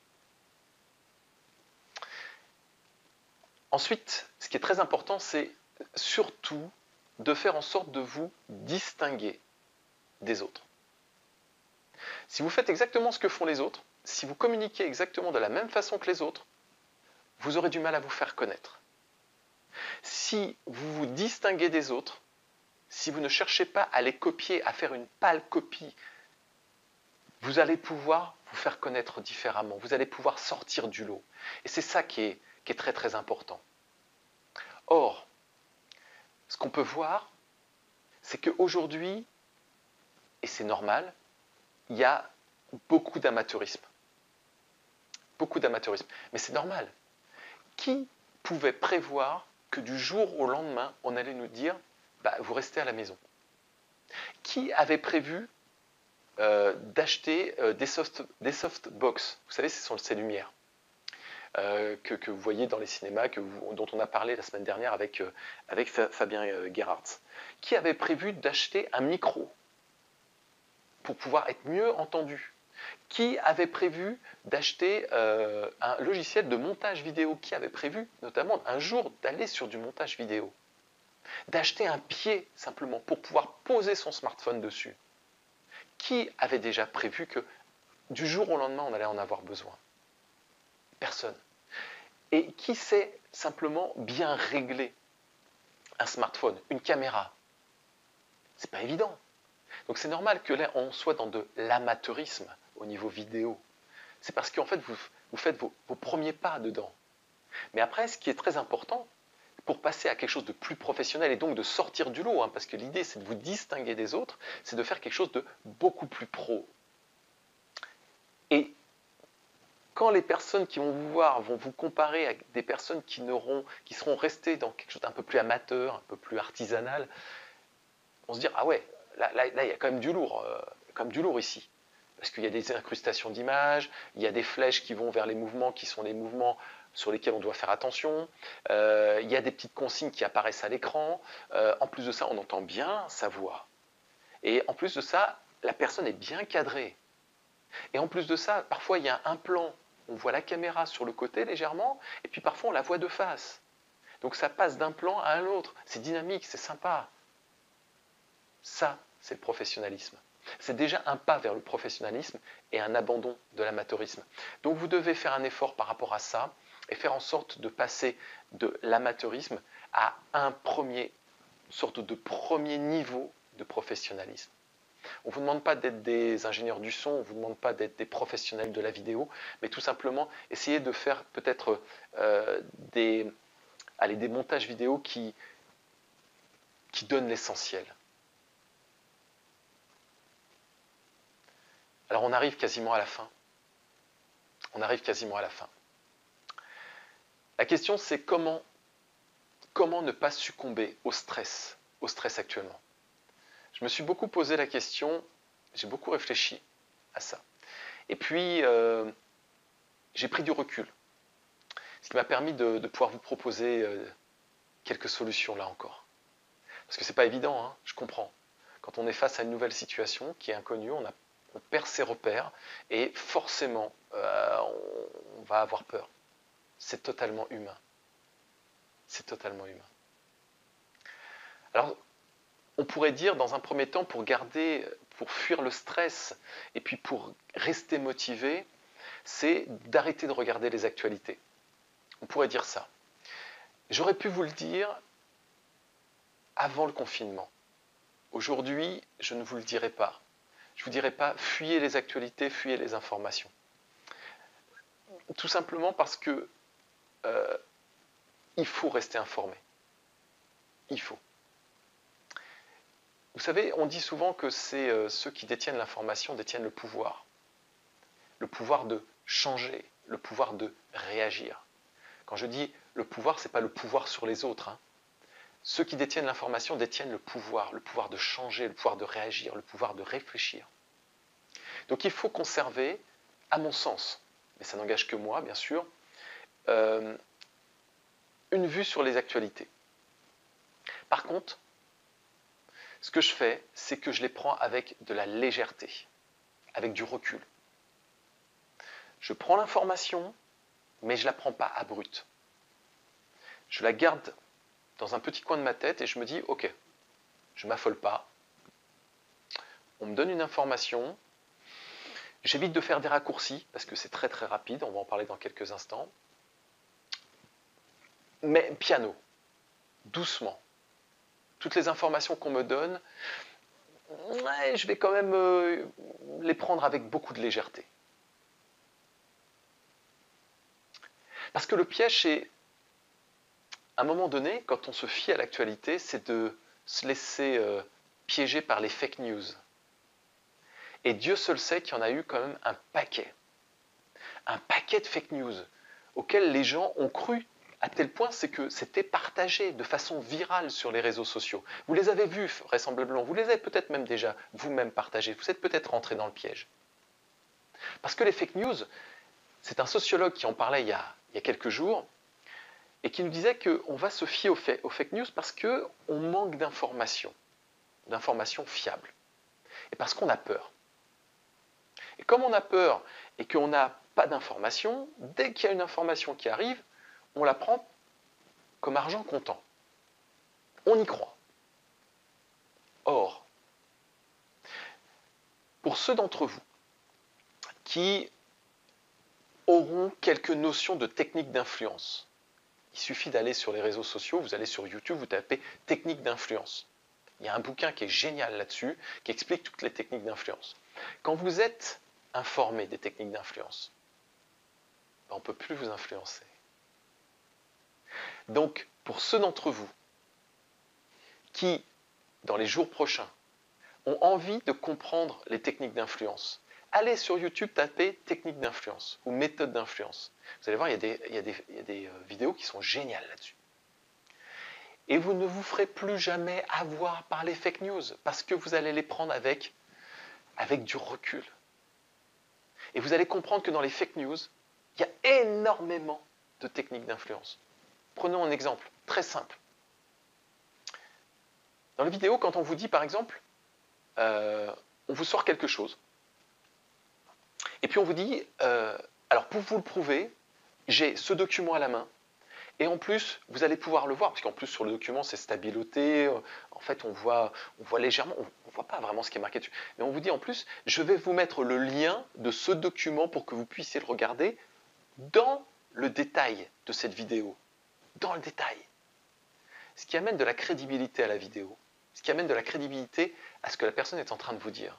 Speaker 1: Ensuite, ce qui est très important, c'est surtout de faire en sorte de vous distinguer des autres. Si vous faites exactement ce que font les autres, si vous communiquez exactement de la même façon que les autres, vous aurez du mal à vous faire connaître. Si vous vous distinguez des autres, si vous ne cherchez pas à les copier, à faire une pâle copie, vous allez pouvoir vous faire connaître différemment, vous allez pouvoir sortir du lot. Et c'est ça qui est, qui est très très important. Or, ce qu'on peut voir, c'est qu'aujourd'hui, et c'est normal, il y a beaucoup d'amateurisme. Beaucoup d'amateurisme. Mais c'est normal. Qui pouvait prévoir que du jour au lendemain, on allait nous dire « bah, vous restez à la maison. Qui avait prévu euh, d'acheter euh, des, soft, des softbox? Vous savez, ce sont ces lumières euh, que, que vous voyez dans les cinémas, que vous, dont on a parlé la semaine dernière avec, euh, avec Fabien euh, Gerhardt. Qui avait prévu d'acheter un micro pour pouvoir être mieux entendu? Qui avait prévu d'acheter euh, un logiciel de montage vidéo? Qui avait prévu, notamment, un jour d'aller sur du montage vidéo? D'acheter un pied, simplement, pour pouvoir poser son smartphone dessus? Qui avait déjà prévu que du jour au lendemain, on allait en avoir besoin? Personne. Et qui sait simplement bien régler un smartphone, une caméra? C'est pas évident. Donc c'est normal que là, on soit dans de l'amateurisme au niveau vidéo. C'est parce qu'en fait, vous, vous faites vos, vos premiers pas dedans. Mais après, ce qui est très important, pour passer à quelque chose de plus professionnel et donc de sortir du lot, hein, parce que l'idée c'est de vous distinguer des autres, c'est de faire quelque chose de beaucoup plus pro. Et quand les personnes qui vont vous voir vont vous comparer à des personnes qui, n'auront, qui seront restées dans quelque chose d'un peu plus amateur, un peu plus artisanal, on se dit ah ouais, là, là, là il y a quand même du lourd, euh, quand même du lourd ici. Parce qu'il y a des incrustations d'images, il y a des flèches qui vont vers les mouvements qui sont les mouvements sur lesquels on doit faire attention, euh, il y a des petites consignes qui apparaissent à l'écran, euh, en plus de ça, on entend bien sa voix. Et en plus de ça, la personne est bien cadrée. Et en plus de ça, parfois il y a un plan, on voit la caméra sur le côté légèrement, et puis parfois on la voit de face. Donc ça passe d'un plan à un autre, c'est dynamique, c'est sympa. Ça, c'est le professionnalisme. C'est déjà un pas vers le professionnalisme et un abandon de l'amateurisme. Donc vous devez faire un effort par rapport à ça et faire en sorte de passer de l'amateurisme à un premier, une sorte de premier niveau de professionnalisme. On ne vous demande pas d'être des ingénieurs du son, on ne vous demande pas d'être des professionnels de la vidéo, mais tout simplement essayer de faire peut-être euh, des, allez, des montages vidéo qui, qui donnent l'essentiel. Alors on arrive quasiment à la fin. On arrive quasiment à la fin. La question c'est comment, comment ne pas succomber au stress, au stress actuellement. Je me suis beaucoup posé la question, j'ai beaucoup réfléchi à ça. Et puis euh, j'ai pris du recul, ce qui m'a permis de, de pouvoir vous proposer euh, quelques solutions là encore. Parce que c'est pas évident, hein, je comprends. Quand on est face à une nouvelle situation qui est inconnue, on a on perd ses repères et forcément euh, on, on va avoir peur. C'est totalement humain. C'est totalement humain. Alors, on pourrait dire dans un premier temps, pour garder, pour fuir le stress et puis pour rester motivé, c'est d'arrêter de regarder les actualités. On pourrait dire ça. J'aurais pu vous le dire avant le confinement. Aujourd'hui, je ne vous le dirai pas. Je ne vous dirai pas, fuyez les actualités, fuyez les informations. Tout simplement parce que euh, il faut rester informé. Il faut. Vous savez, on dit souvent que c'est euh, ceux qui détiennent l'information détiennent le pouvoir. Le pouvoir de changer, le pouvoir de réagir. Quand je dis le pouvoir, ce n'est pas le pouvoir sur les autres. Hein. Ceux qui détiennent l'information détiennent le pouvoir, le pouvoir de changer, le pouvoir de réagir, le pouvoir de réfléchir. Donc il faut conserver, à mon sens, mais ça n'engage que moi, bien sûr, euh, une vue sur les actualités. Par contre, ce que je fais, c'est que je les prends avec de la légèreté, avec du recul. Je prends l'information, mais je ne la prends pas à brut. Je la garde dans un petit coin de ma tête et je me dis, ok, je ne m'affole pas. On me donne une information. J'évite de faire des raccourcis, parce que c'est très très rapide, on va en parler dans quelques instants. Mais piano, doucement. Toutes les informations qu'on me donne, ouais, je vais quand même euh, les prendre avec beaucoup de légèreté. Parce que le piège, c'est, à un moment donné, quand on se fie à l'actualité, c'est de se laisser euh, piéger par les fake news. Et Dieu seul sait qu'il y en a eu quand même un paquet. Un paquet de fake news auxquels les gens ont cru à tel point c'est que c'était partagé de façon virale sur les réseaux sociaux. Vous les avez vus vraisemblablement, vous les avez peut-être même déjà vous-même partagés, vous êtes peut-être rentré dans le piège. Parce que les fake news, c'est un sociologue qui en parlait il y a, il y a quelques jours, et qui nous disait qu'on va se fier aux, aux fake news parce qu'on manque d'informations, d'informations fiables, et parce qu'on a peur. Et comme on a peur et qu'on n'a pas d'informations, dès qu'il y a une information qui arrive, on la prend comme argent comptant. On y croit. Or, pour ceux d'entre vous qui auront quelques notions de technique d'influence, il suffit d'aller sur les réseaux sociaux, vous allez sur YouTube, vous tapez « technique d'influence ». Il y a un bouquin qui est génial là-dessus, qui explique toutes les techniques d'influence. Quand vous êtes informé des techniques d'influence, on ne peut plus vous influencer. Donc, pour ceux d'entre vous qui, dans les jours prochains, ont envie de comprendre les techniques d'influence, allez sur YouTube, tapez « technique d'influence » ou « méthode d'influence ». Vous allez voir, il y a des, il y a des, il y a des vidéos qui sont géniales là-dessus. Et vous ne vous ferez plus jamais avoir par les fake news, parce que vous allez les prendre avec, avec du recul. Et vous allez comprendre que dans les fake news, il y a énormément de techniques d'influence. Prenons un exemple très simple. Dans la vidéo, quand on vous dit par exemple, euh, on vous sort quelque chose, et puis on vous dit, euh, alors pour vous le prouver, j'ai ce document à la main, et en plus, vous allez pouvoir le voir, parce qu'en plus sur le document, c'est stabiloté, en fait on voit, on voit légèrement, on ne voit pas vraiment ce qui est marqué dessus, mais on vous dit en plus, je vais vous mettre le lien de ce document pour que vous puissiez le regarder dans le détail de cette vidéo, dans le détail. Ce qui amène de la crédibilité à la vidéo, ce qui amène de la crédibilité à ce que la personne est en train de vous dire.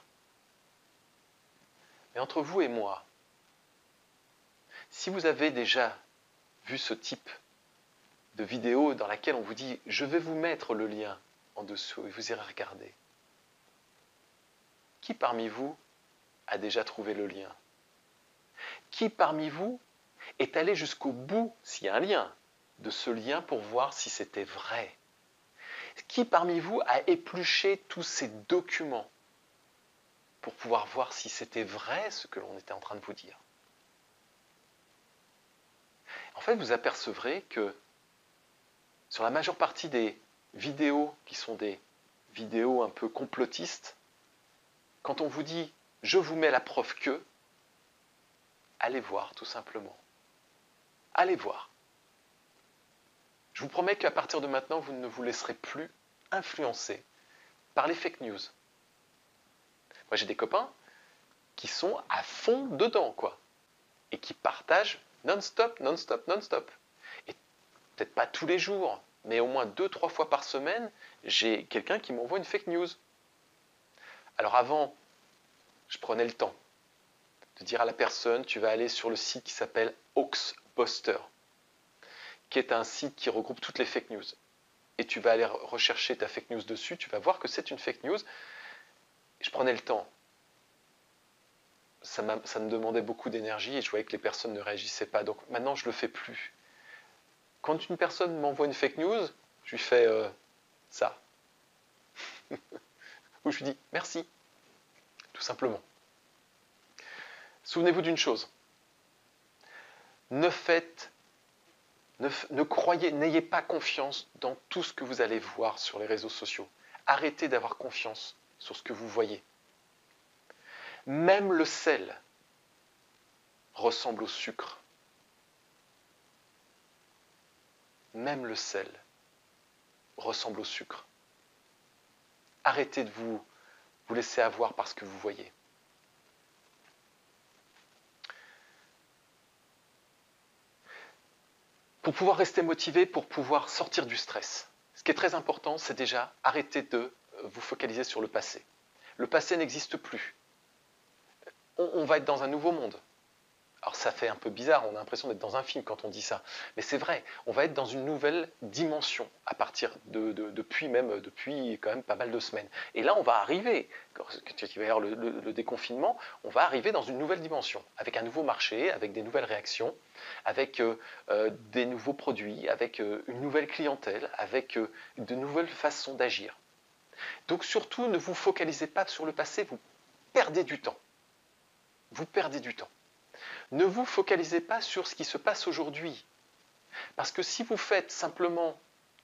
Speaker 1: Mais entre vous et moi, si vous avez déjà vu ce type de vidéo dans laquelle on vous dit « je vais vous mettre le lien en dessous et vous irez regarder », qui parmi vous a déjà trouvé le lien? Qui parmi vous est allé jusqu'au bout, s'il y a un lien, de ce lien pour voir si c'était vrai? Qui parmi vous a épluché tous ces documents pour pouvoir voir si c'était vrai ce que l'on était en train de vous dire? En fait, vous apercevrez que sur la majeure partie des vidéos qui sont des vidéos un peu complotistes, quand on vous dit « je vous mets la preuve que », allez voir tout simplement. Allez voir. Je vous promets qu'à partir de maintenant, vous ne vous laisserez plus influencer par les fake news. Moi, j'ai des copains qui sont à fond dedans, quoi, et qui partagent non-stop, non-stop, non-stop. Et peut-être pas tous les jours, mais au moins deux, trois fois par semaine, j'ai quelqu'un qui m'envoie une fake news. Alors avant, je prenais le temps de dire à la personne, tu vas aller sur le site qui s'appelle Hoaxbuster, qui est un site qui regroupe toutes les fake news. Et tu vas aller rechercher ta fake news dessus, tu vas voir que c'est une fake news. Je prenais le temps. Ça, ça me demandait beaucoup d'énergie et je voyais que les personnes ne réagissaient pas. Donc maintenant, je ne le fais plus. Quand une personne m'envoie une fake news, je lui fais euh, ça. Ou je lui dis merci, tout simplement. Souvenez-vous d'une chose. Ne faites, ne, ne croyez, n'ayez pas confiance dans tout ce que vous allez voir sur les réseaux sociaux. Arrêtez d'avoir confiance sur ce que vous voyez. Même le sel ressemble au sucre. Même le sel ressemble au sucre. Arrêtez de vous, vous laisser avoir par ce que vous voyez. Pour pouvoir rester motivé, pour pouvoir sortir du stress, ce qui est très important, c'est déjà arrêter de vous focaliser sur le passé. Le passé n'existe plus. On, on va être dans un nouveau monde. Alors ça fait un peu bizarre, on a l'impression d'être dans un film quand on dit ça, mais c'est vrai, on va être dans une nouvelle dimension à partir de, de depuis même depuis quand même pas mal de semaines. Et là on va arriver, quand il va y avoir le, le, le déconfinement, on va arriver dans une nouvelle dimension, avec un nouveau marché, avec des nouvelles réactions, avec euh, euh, des nouveaux produits, avec euh, une nouvelle clientèle, avec euh, de nouvelles façons d'agir. Donc surtout ne vous focalisez pas sur le passé, vous perdez du temps. Vous perdez du temps. Ne vous focalisez pas sur ce qui se passe aujourd'hui. Parce que si vous faites simplement...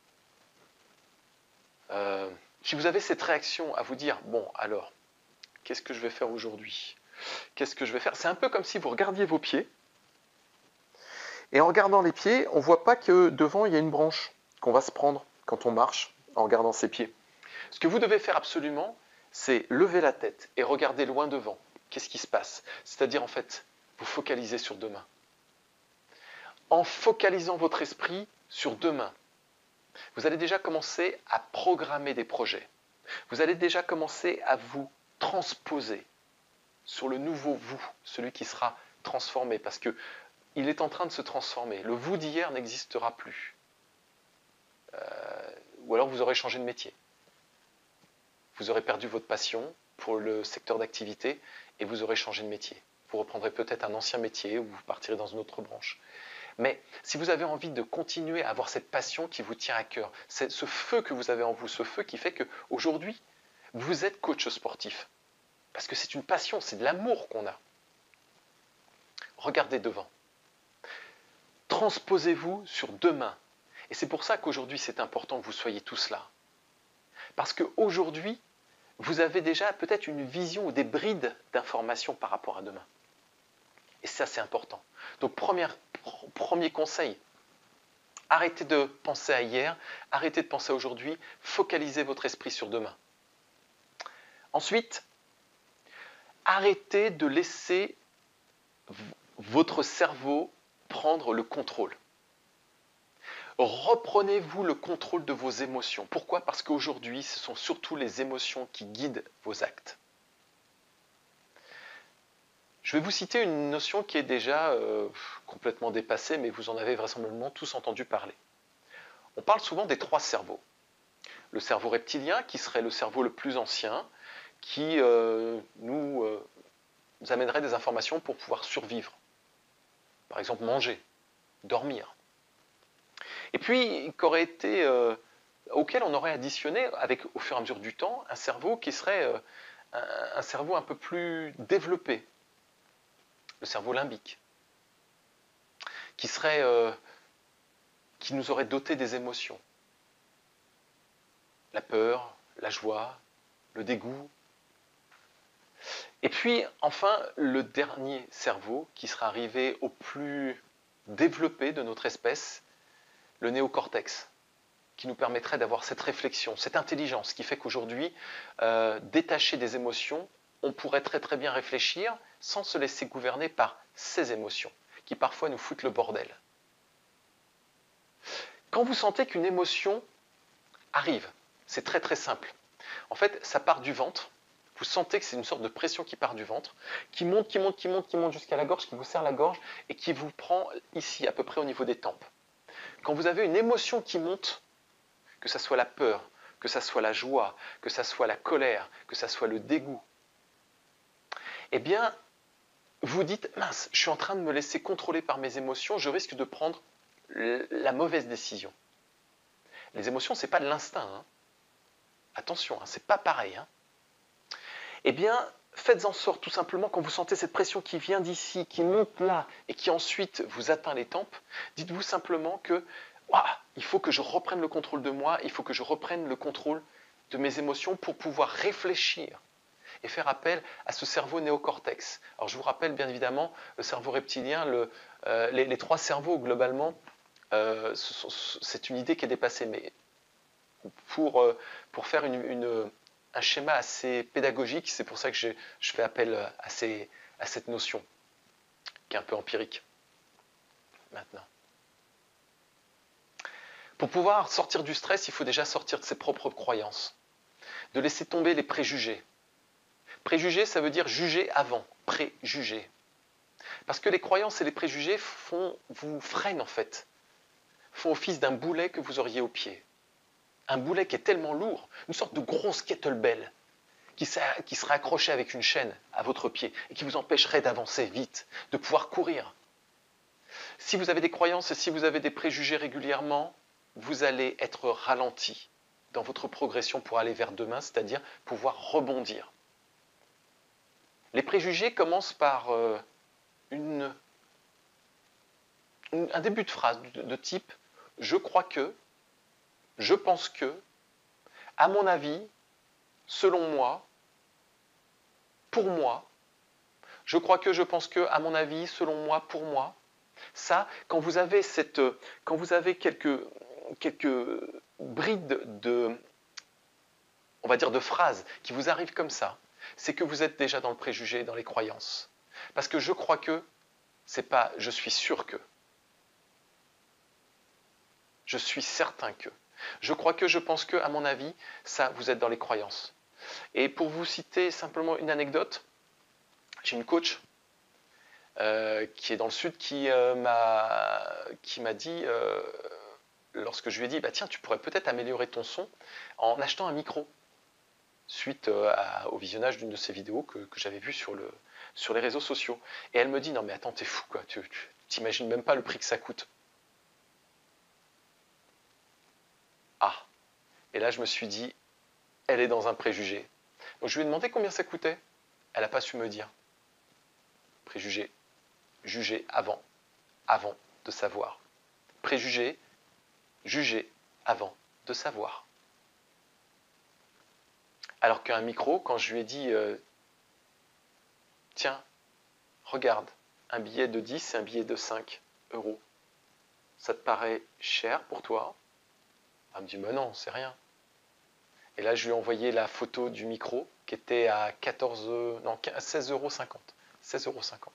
Speaker 1: Euh, si vous avez cette réaction à vous dire, bon, alors, qu'est-ce que je vais faire aujourd'hui? Qu'est-ce que je vais faire? C'est un peu comme si vous regardiez vos pieds. Et en regardant les pieds, on ne voit pas que devant, il y a une branche qu'on va se prendre quand on marche en regardant ses pieds. Ce que vous devez faire absolument, c'est lever la tête et regarder loin devant. Qu'est-ce qui se passe? C'est-à-dire, en fait, vous focalisez sur demain. En focalisant votre esprit sur demain, vous allez déjà commencer à programmer des projets. Vous allez déjà commencer à vous transposer sur le nouveau vous, celui qui sera transformé, parce que il est en train de se transformer. Le vous d'hier n'existera plus. Euh, ou alors vous aurez changé de métier. Vous aurez perdu votre passion pour le secteur d'activité et vous aurez changé de métier. Vous reprendrez peut-être un ancien métier ou vous partirez dans une autre branche. Mais si vous avez envie de continuer à avoir cette passion qui vous tient à cœur, c'est ce feu que vous avez en vous, ce feu qui fait qu'aujourd'hui, vous êtes coach sportif. Parce que c'est une passion, c'est de l'amour qu'on a. Regardez devant. Transposez-vous sur demain. Et c'est pour ça qu'aujourd'hui, c'est important que vous soyez tous là. Parce qu'aujourd'hui, vous avez déjà peut-être une vision ou des brides d'informations par rapport à demain. Et ça, c'est important. Donc, première, premier conseil, arrêtez de penser à hier, arrêtez de penser à aujourd'hui, focalisez votre esprit sur demain. Ensuite, arrêtez de laisser votre cerveau prendre le contrôle. Reprenez-vous le contrôle de vos émotions. Pourquoi? Parce qu'aujourd'hui, ce sont surtout les émotions qui guident vos actes. Je vais vous citer une notion qui est déjà euh, complètement dépassée, mais vous en avez vraisemblablement tous entendu parler. On parle souvent des trois cerveaux. Le cerveau reptilien, qui serait le cerveau le plus ancien, qui euh, nous, euh, nous amènerait des informations pour pouvoir survivre. Par exemple, manger, dormir. Et puis, qu'aurait été, euh, auquel on aurait additionné, avec, au fur et à mesure du temps, un cerveau qui serait euh, un, un cerveau un peu plus développé, le cerveau limbique, qui serait, euh, qui nous aurait doté des émotions. La peur, la joie, le dégoût. Et puis, enfin, le dernier cerveau, qui sera arrivé au plus développé de notre espèce, le néocortex, qui nous permettrait d'avoir cette réflexion, cette intelligence, qui fait qu'aujourd'hui, euh, détaché des émotions, on pourrait très très bien réfléchir sans se laisser gouverner par ces émotions, qui parfois nous foutent le bordel. Quand vous sentez qu'une émotion arrive, c'est très très simple. En fait, ça part du ventre. Vous sentez que c'est une sorte de pression qui part du ventre, qui monte, qui monte, qui monte, qui monte jusqu'à la gorge, qui vous serre la gorge et qui vous prend ici, à peu près au niveau des tempes. Quand vous avez une émotion qui monte, que ça soit la peur, que ça soit la joie, que ça soit la colère, que ça soit le dégoût, eh bien, vous dites, mince, je suis en train de me laisser contrôler par mes émotions, je risque de prendre la mauvaise décision. Les émotions, ce n'est pas de l'instinct. Hein. Attention, hein, ce n'est pas pareil. Hein. Eh bien, faites en sorte tout simplement, quand vous sentez cette pression qui vient d'ici, qui monte là, et qui ensuite vous atteint les tempes, dites-vous simplement que ouah, il faut que je reprenne le contrôle de moi, il faut que je reprenne le contrôle de mes émotions pour pouvoir réfléchir et faire appel à ce cerveau néocortex. Alors je vous rappelle bien évidemment, le cerveau reptilien, le, euh, les, les trois cerveaux globalement, euh, c'est une idée qui est dépassée, mais pour, euh, pour faire une, une, un schéma assez pédagogique, c'est pour ça que je, je fais appel à, ces, à cette notion, qui est un peu empirique maintenant. Pour pouvoir sortir du stress, il faut déjà sortir de ses propres croyances, de laisser tomber les préjugés. Préjugés, ça veut dire juger avant, préjuger. Parce que les croyances et les préjugés font, vous freinent en fait, font office d'un boulet que vous auriez au pied. Un boulet qui est tellement lourd, une sorte de grosse kettlebell, qui, qui serait accrochée avec une chaîne à votre pied et qui vous empêcherait d'avancer vite, de pouvoir courir. Si vous avez des croyances et si vous avez des préjugés régulièrement, vous allez être ralenti dans votre progression pour aller vers demain, c'est-à-dire pouvoir rebondir. Les préjugés commencent par euh, une, une, un début de phrase de, de type « je crois que »,« je pense que »,« à mon avis »,« selon moi »,« pour moi »,« je crois que »,« je pense que »,« à mon avis »,« selon moi »,« pour moi ». Ça, quand vous avez, cette, quand vous avez quelques, quelques brides de, on va dire de phrases qui vous arrivent comme ça, c'est que vous êtes déjà dans le préjugé, dans les croyances. Parce que je crois que, c'est pas je suis sûr que. Je suis certain que. Je crois que, je pense que, à mon avis, ça, vous êtes dans les croyances. Et pour vous citer simplement une anecdote, j'ai une coach euh, qui est dans le sud qui euh, m'a qui m'a dit, euh, lorsque je lui ai dit, bah, tiens, tu pourrais peut-être améliorer ton son en achetant un micro, suite euh, à, au visionnage d'une de ces vidéos que, que j'avais vues sur, le, sur les réseaux sociaux. Et elle me dit, non mais attends, t'es fou, quoi, tu t'imagines même pas le prix que ça coûte. Ah, et là je me suis dit, elle est dans un préjugé. Donc je lui ai demandé combien ça coûtait. Elle n'a pas su me dire. Préjugé, juger avant, avant de savoir. Préjugé, juger avant de savoir. Alors qu'un micro, quand je lui ai dit, euh, tiens, regarde, un billet de dix et un billet de cinq euros, ça te paraît cher pour toi? Elle me dit, mais non, c'est rien. Et là, je lui ai envoyé la photo du micro qui était à quatorze, non, seize euros cinquante. seize euros cinquante.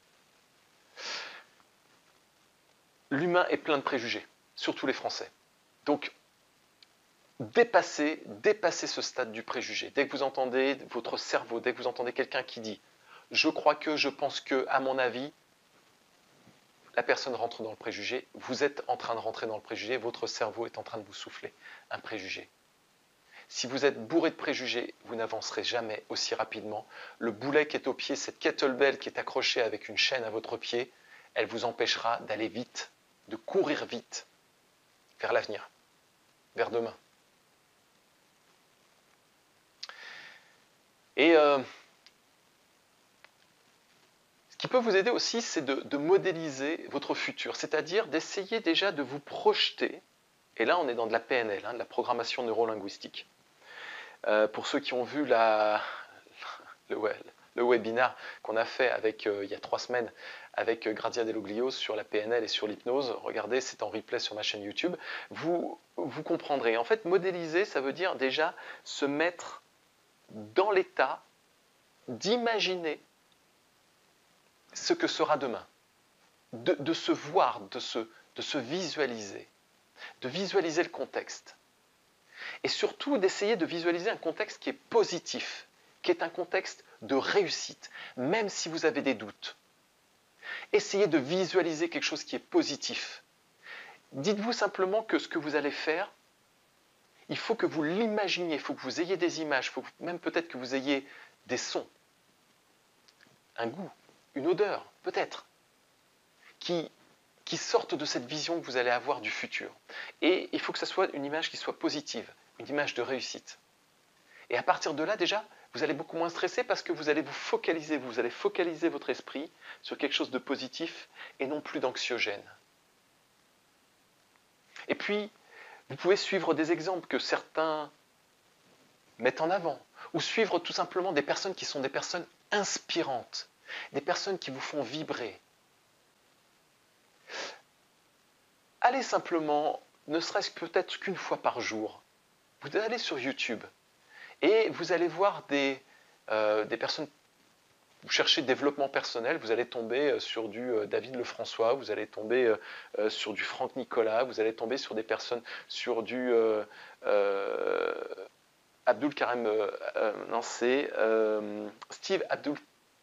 Speaker 1: L'humain est plein de préjugés, surtout les Français. Donc, dépassez, dépassez ce stade du préjugé. Dès que vous entendez votre cerveau, dès que vous entendez quelqu'un qui dit « je crois que, je pense que, à mon avis », la personne rentre dans le préjugé, vous êtes en train de rentrer dans le préjugé, votre cerveau est en train de vous souffler un préjugé. Si vous êtes bourré de préjugés, vous n'avancerez jamais aussi rapidement. Le boulet qui est au pied, cette kettlebell qui est accrochée avec une chaîne à votre pied, elle vous empêchera d'aller vite, de courir vite vers l'avenir, vers demain. Et euh, ce qui peut vous aider aussi, c'est de, de modéliser votre futur, c'est-à-dire d'essayer déjà de vous projeter. Et là, on est dans de la P N L, hein, de la programmation neurolinguistique. Euh, pour ceux qui ont vu la, le, le webinaire qu'on a fait avec, euh, il y a trois semaines avec Gradia Deloglios sur la P N L et sur l'hypnose, regardez, c'est en replay sur ma chaîne YouTube, vous, vous comprendrez. En fait, modéliser, ça veut dire déjà se mettre dans l'état d'imaginer ce que sera demain, de, de se voir, de se, de se visualiser, de visualiser le contexte. Et surtout d'essayer de visualiser un contexte qui est positif, qui est un contexte de réussite, même si vous avez des doutes. Essayez de visualiser quelque chose qui est positif. Dites-vous simplement que ce que vous allez faire, il faut que vous l'imaginiez, il faut que vous ayez des images, il faut même peut-être que vous ayez des sons, un goût, une odeur, peut-être, qui, qui sortent de cette vision que vous allez avoir du futur. Et il faut que ce soit une image qui soit positive, une image de réussite. Et à partir de là, déjà, vous allez beaucoup moins stresser parce que vous allez vous focaliser, vous allez focaliser votre esprit sur quelque chose de positif et non plus d'anxiogène. Et puis, vous pouvez suivre des exemples que certains mettent en avant, ou suivre tout simplement des personnes qui sont des personnes inspirantes, des personnes qui vous font vibrer. Allez simplement, ne serait-ce peut-être qu'une fois par jour, vous allez sur YouTube et vous allez voir des, euh, des personnes, vous cherchez développement personnel, vous allez tomber sur du euh, David Lefrançois, vous allez tomber euh, sur du Franck Nicolas, vous allez tomber sur des personnes, sur du euh, euh, Abdul Karim, euh, euh, non c'est euh, Steve Abdul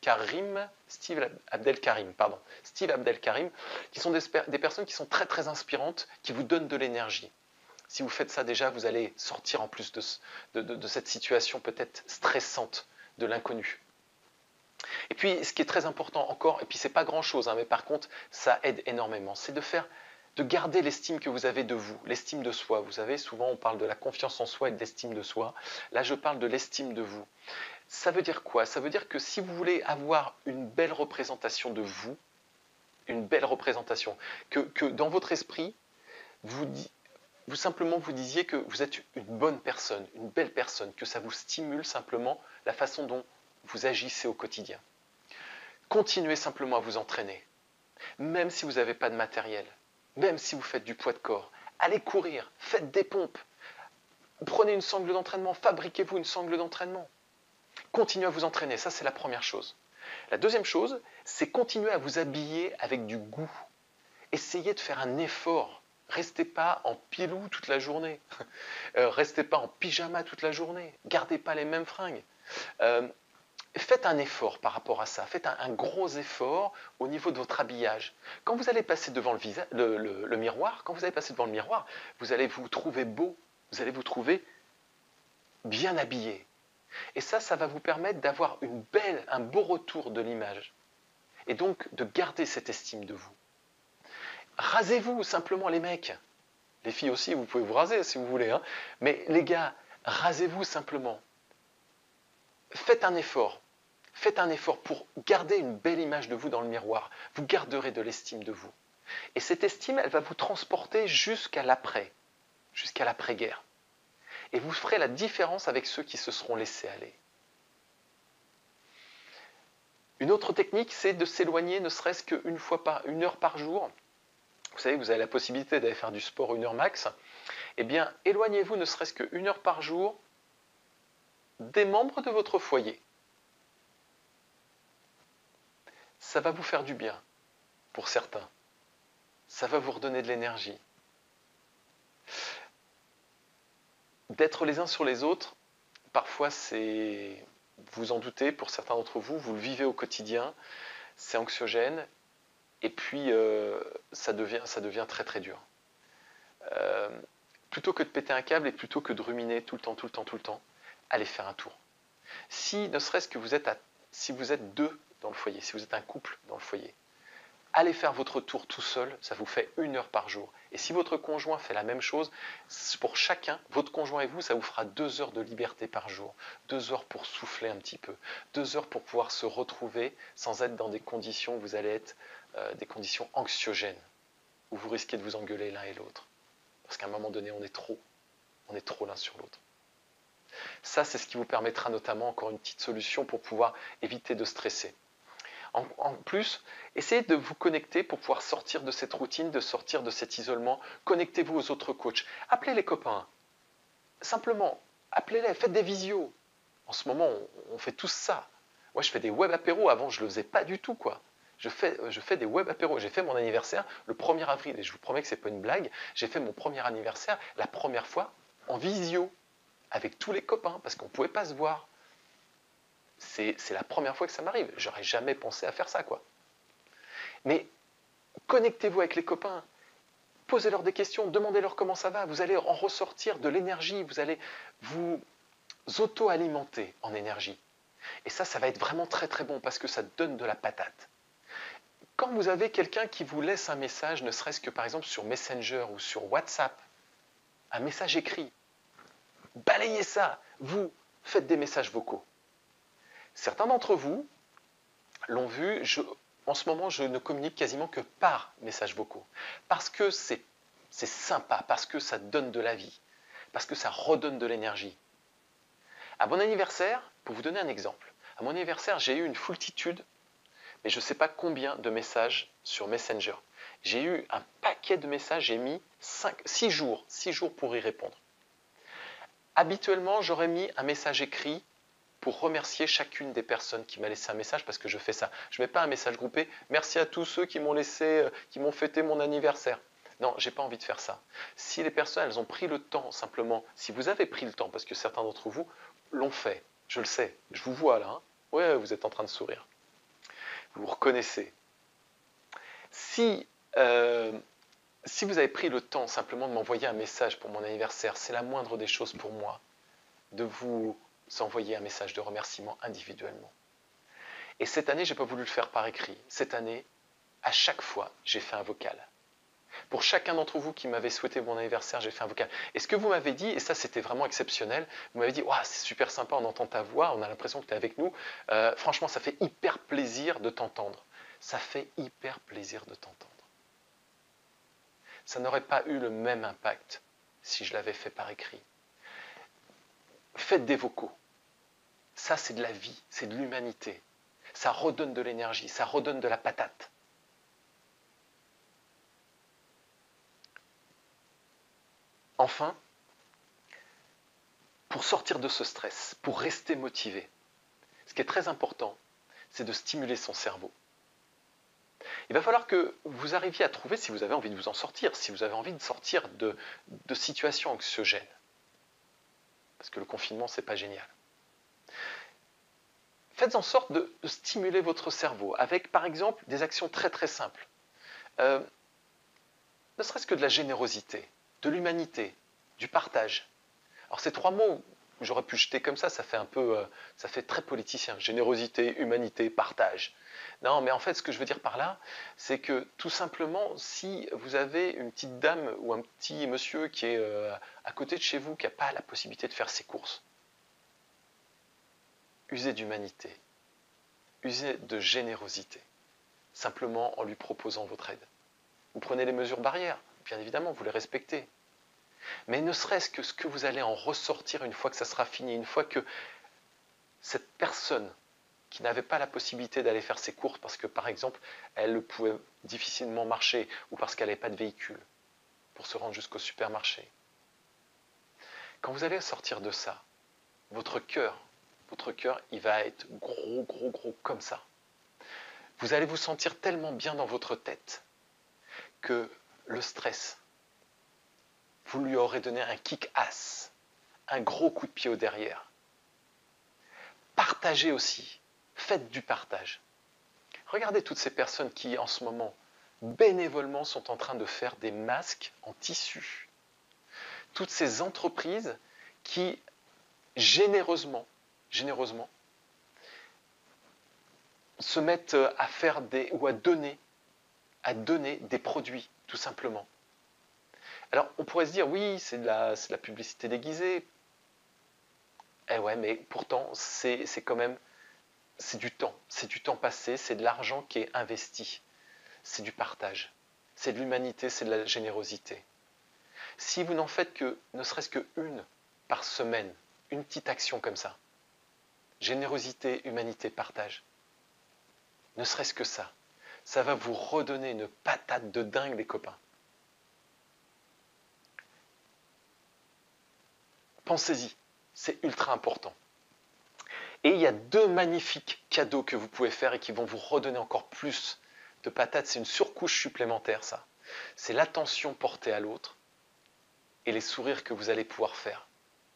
Speaker 1: Karim, Steve Abdelkarim, pardon, Steve Abdelkarim, qui sont des, des personnes qui sont très très inspirantes, qui vous donnent de l'énergie. Si vous faites ça déjà, vous allez sortir en plus de, de, de, de cette situation peut-être stressante de l'inconnu. Et puis, ce qui est très important encore, et puis c'est pas grand-chose, hein, mais par contre, ça aide énormément, c'est de faire, de garder l'estime que vous avez de vous, l'estime de soi. Vous savez, souvent on parle de la confiance en soi et de l'estime de soi. Là, je parle de l'estime de vous. Ça veut dire quoi? Ça veut dire que si vous voulez avoir une belle représentation de vous, une belle représentation, que, que dans votre esprit, vous, vous simplement vous disiez que vous êtes une bonne personne, une belle personne, que ça vous stimule simplement la façon dont vous agissez au quotidien. Continuez simplement à vous entraîner, même si vous n'avez pas de matériel, même si vous faites du poids de corps. Allez courir, faites des pompes, prenez une sangle d'entraînement, fabriquez-vous une sangle d'entraînement. Continuez à vous entraîner, ça c'est la première chose. La deuxième chose, c'est continuer à vous habiller avec du goût. Essayez de faire un effort. Restez pas en pilou toute la journée. Euh, restez pas en pyjama toute la journée. Gardez pas les mêmes fringues. Euh, faites un effort par rapport à ça. Faites un, un gros effort au niveau de votre habillage. Quand vous allez passer devant le, visa, le, le, le miroir, quand vous allez passer devant le miroir, vous allez vous trouver beau. Vous allez vous trouver bien habillé. Et ça, ça va vous permettre d'avoir une belle, un beau retour de l'image. Et donc, de garder cette estime de vous. Rasez-vous simplement les mecs. Les filles aussi, vous pouvez vous raser si vous voulez. Hein. Mais les gars, rasez-vous simplement. Faites un effort. Faites un effort pour garder une belle image de vous dans le miroir. Vous garderez de l'estime de vous. Et cette estime, elle va vous transporter jusqu'à l'après, jusqu'à l'après-guerre. Et vous ferez la différence avec ceux qui se seront laissés aller. Une autre technique, c'est de s'éloigner ne serait-ce qu'une fois par, une heure par jour. Vous savez, vous avez la possibilité d'aller faire du sport une heure max. Eh bien, éloignez-vous ne serait-ce qu'une heure par jour des membres de votre foyer. Ça va vous faire du bien, pour certains. Ça va vous redonner de l'énergie. D'être les uns sur les autres, parfois c'est, vous en doutez, pour certains d'entre vous, vous le vivez au quotidien, c'est anxiogène, et puis euh, ça, devient, ça devient très très dur. Euh, plutôt que de péter un câble et plutôt que de ruminer tout le temps, tout le temps, tout le temps, allez faire un tour. Si ne serait-ce que vous êtes, à, si vous êtes deux dans le foyer, si vous êtes un couple dans le foyer, allez faire votre tour tout seul, ça vous fait une heure par jour. Et si votre conjoint fait la même chose, pour chacun, votre conjoint et vous, ça vous fera deux heures de liberté par jour. Deux heures pour souffler un petit peu. Deux heures pour pouvoir se retrouver sans être dans des conditions où vous allez être euh, des conditions anxiogènes, où vous risquez de vous engueuler l'un et l'autre. Parce qu'à un moment donné, on est trop. On est trop l'un sur l'autre. Ça, c'est ce qui vous permettra notamment, encore une petite solution pour pouvoir éviter de stresser. En, en plus, essayez de vous connecter pour pouvoir sortir de cette routine, de sortir de cet isolement. Connectez-vous aux autres coachs. Appelez les copains. Simplement, appelez-les, faites des visios. En ce moment, on, on fait tous ça. Moi, je fais des web apéros. Avant, je ne le faisais pas du tout, quoi. Je fais, je fais des web apéros. J'ai fait mon anniversaire le premier avril. Et je vous promets que ce n'est pas une blague. J'ai fait mon premier anniversaire la première fois en visio. Avec tous les copains, parce qu'on ne pouvait pas se voir. C'est, c'est la première fois que ça m'arrive. J'aurais jamais pensé à faire ça, quoi. Mais connectez-vous avec les copains. Posez-leur des questions, demandez-leur comment ça va. Vous allez en ressortir de l'énergie. Vous allez vous auto-alimenter en énergie. Et ça, ça va être vraiment très très bon parce que ça donne de la patate. Quand vous avez quelqu'un qui vous laisse un message, ne serait-ce que par exemple sur Messenger ou sur WhatsApp, un message écrit, balayez ça. Vous faites des messages vocaux. Certains d'entre vous l'ont vu, je, en ce moment je ne communique quasiment que par messages vocaux. Parce que c'est, c'est sympa, parce que ça donne de la vie, parce que ça redonne de l'énergie. À mon anniversaire, pour vous donner un exemple, à mon anniversaire j'ai eu une foultitude, mais je ne sais pas combien de messages sur Messenger. J'ai eu un paquet de messages, j'ai mis six jours, six jours pour y répondre. Habituellement, j'aurais mis un message écrit pour remercier chacune des personnes qui m'a laissé un message parce que je fais ça. Je ne mets pas un message groupé. Merci à tous ceux qui m'ont laissé, qui m'ont fêté mon anniversaire. Non, je n'ai pas envie de faire ça. Si les personnes, elles ont pris le temps simplement, si vous avez pris le temps, parce que certains d'entre vous l'ont fait, je le sais, je vous vois là, hein, ouais, vous êtes en train de sourire. vous vous reconnaissez. Si, euh, si vous avez pris le temps simplement de m'envoyer un message pour mon anniversaire, c'est la moindre des choses pour moi de vous envoyer un message de remerciement individuellement. Et cette année, je n'ai pas voulu le faire par écrit. Cette année, à chaque fois, j'ai fait un vocal. Pour chacun d'entre vous qui m'avait souhaité mon anniversaire, j'ai fait un vocal. Et ce que vous m'avez dit, et ça c'était vraiment exceptionnel, vous m'avez dit wow, « c'est super sympa, on entend ta voix, on a l'impression que tu es avec nous. Euh, franchement, ça fait hyper plaisir de t'entendre. » Ça fait hyper plaisir de t'entendre. Ça n'aurait pas eu le même impact si je l'avais fait par écrit. Faites des vocaux. Ça, c'est de la vie, c'est de l'humanité. Ça redonne de l'énergie, ça redonne de la patate. Enfin, pour sortir de ce stress, pour rester motivé, ce qui est très important, c'est de stimuler son cerveau. Il va falloir que vous arriviez à trouver, si vous avez envie de vous en sortir, si vous avez envie de sortir de, de situations anxiogènes. Parce que le confinement, ce n'est pas génial. Faites en sorte de, de stimuler votre cerveau avec, par exemple, des actions très très simples. Euh, ne serait-ce que de la générosité, de l'humanité, du partage. Alors ces trois mots, j'aurais pu jeter comme ça, ça fait un peu, euh, ça fait très politicien. Générosité, humanité, partage. Non, mais en fait, ce que je veux dire par là, c'est que tout simplement, si vous avez une petite dame ou un petit monsieur qui est euh, à côté de chez vous, qui n'a pas la possibilité de faire ses courses, usez d'humanité, usez de générosité, simplement en lui proposant votre aide. Vous prenez les mesures barrières, bien évidemment, vous les respectez. Mais ne serait-ce que ce que vous allez en ressortir une fois que ça sera fini, une fois que cette personne qui n'avait pas la possibilité d'aller faire ses courses parce que, par exemple, elle pouvait difficilement marcher ou parce qu'elle n'avait pas de véhicule pour se rendre jusqu'au supermarché. Quand vous allez sortir de ça, votre cœur, votre cœur, il va être gros, gros, gros comme ça. Vous allez vous sentir tellement bien dans votre tête que le stress, vous lui aurez donné un kick-ass, un gros coup de pied au derrière. Partagez aussi, faites du partage. Regardez toutes ces personnes qui, en ce moment, bénévolement sont en train de faire des masques en tissu. Toutes ces entreprises qui, généreusement, généreusement, se mettent à faire des, ou à donner, à donner des produits, tout simplement. Alors, on pourrait se dire, oui, c'est de la, c'est de la publicité déguisée. Eh ouais, mais pourtant, c'est, c'est quand même, c'est du temps. C'est du temps passé, c'est de l'argent qui est investi. C'est du partage. C'est de l'humanité, c'est de la générosité. Si vous n'en faites que, ne serait-ce qu'une par semaine, une petite action comme ça, générosité, humanité, partage, ne serait-ce que ça, ça va vous redonner une patate de dingue, les copains. Pensez-y, c'est ultra important. Et il y a deux magnifiques cadeaux que vous pouvez faire et qui vont vous redonner encore plus de patates. C'est une surcouche supplémentaire, ça. C'est l'attention portée à l'autre et les sourires que vous allez pouvoir faire.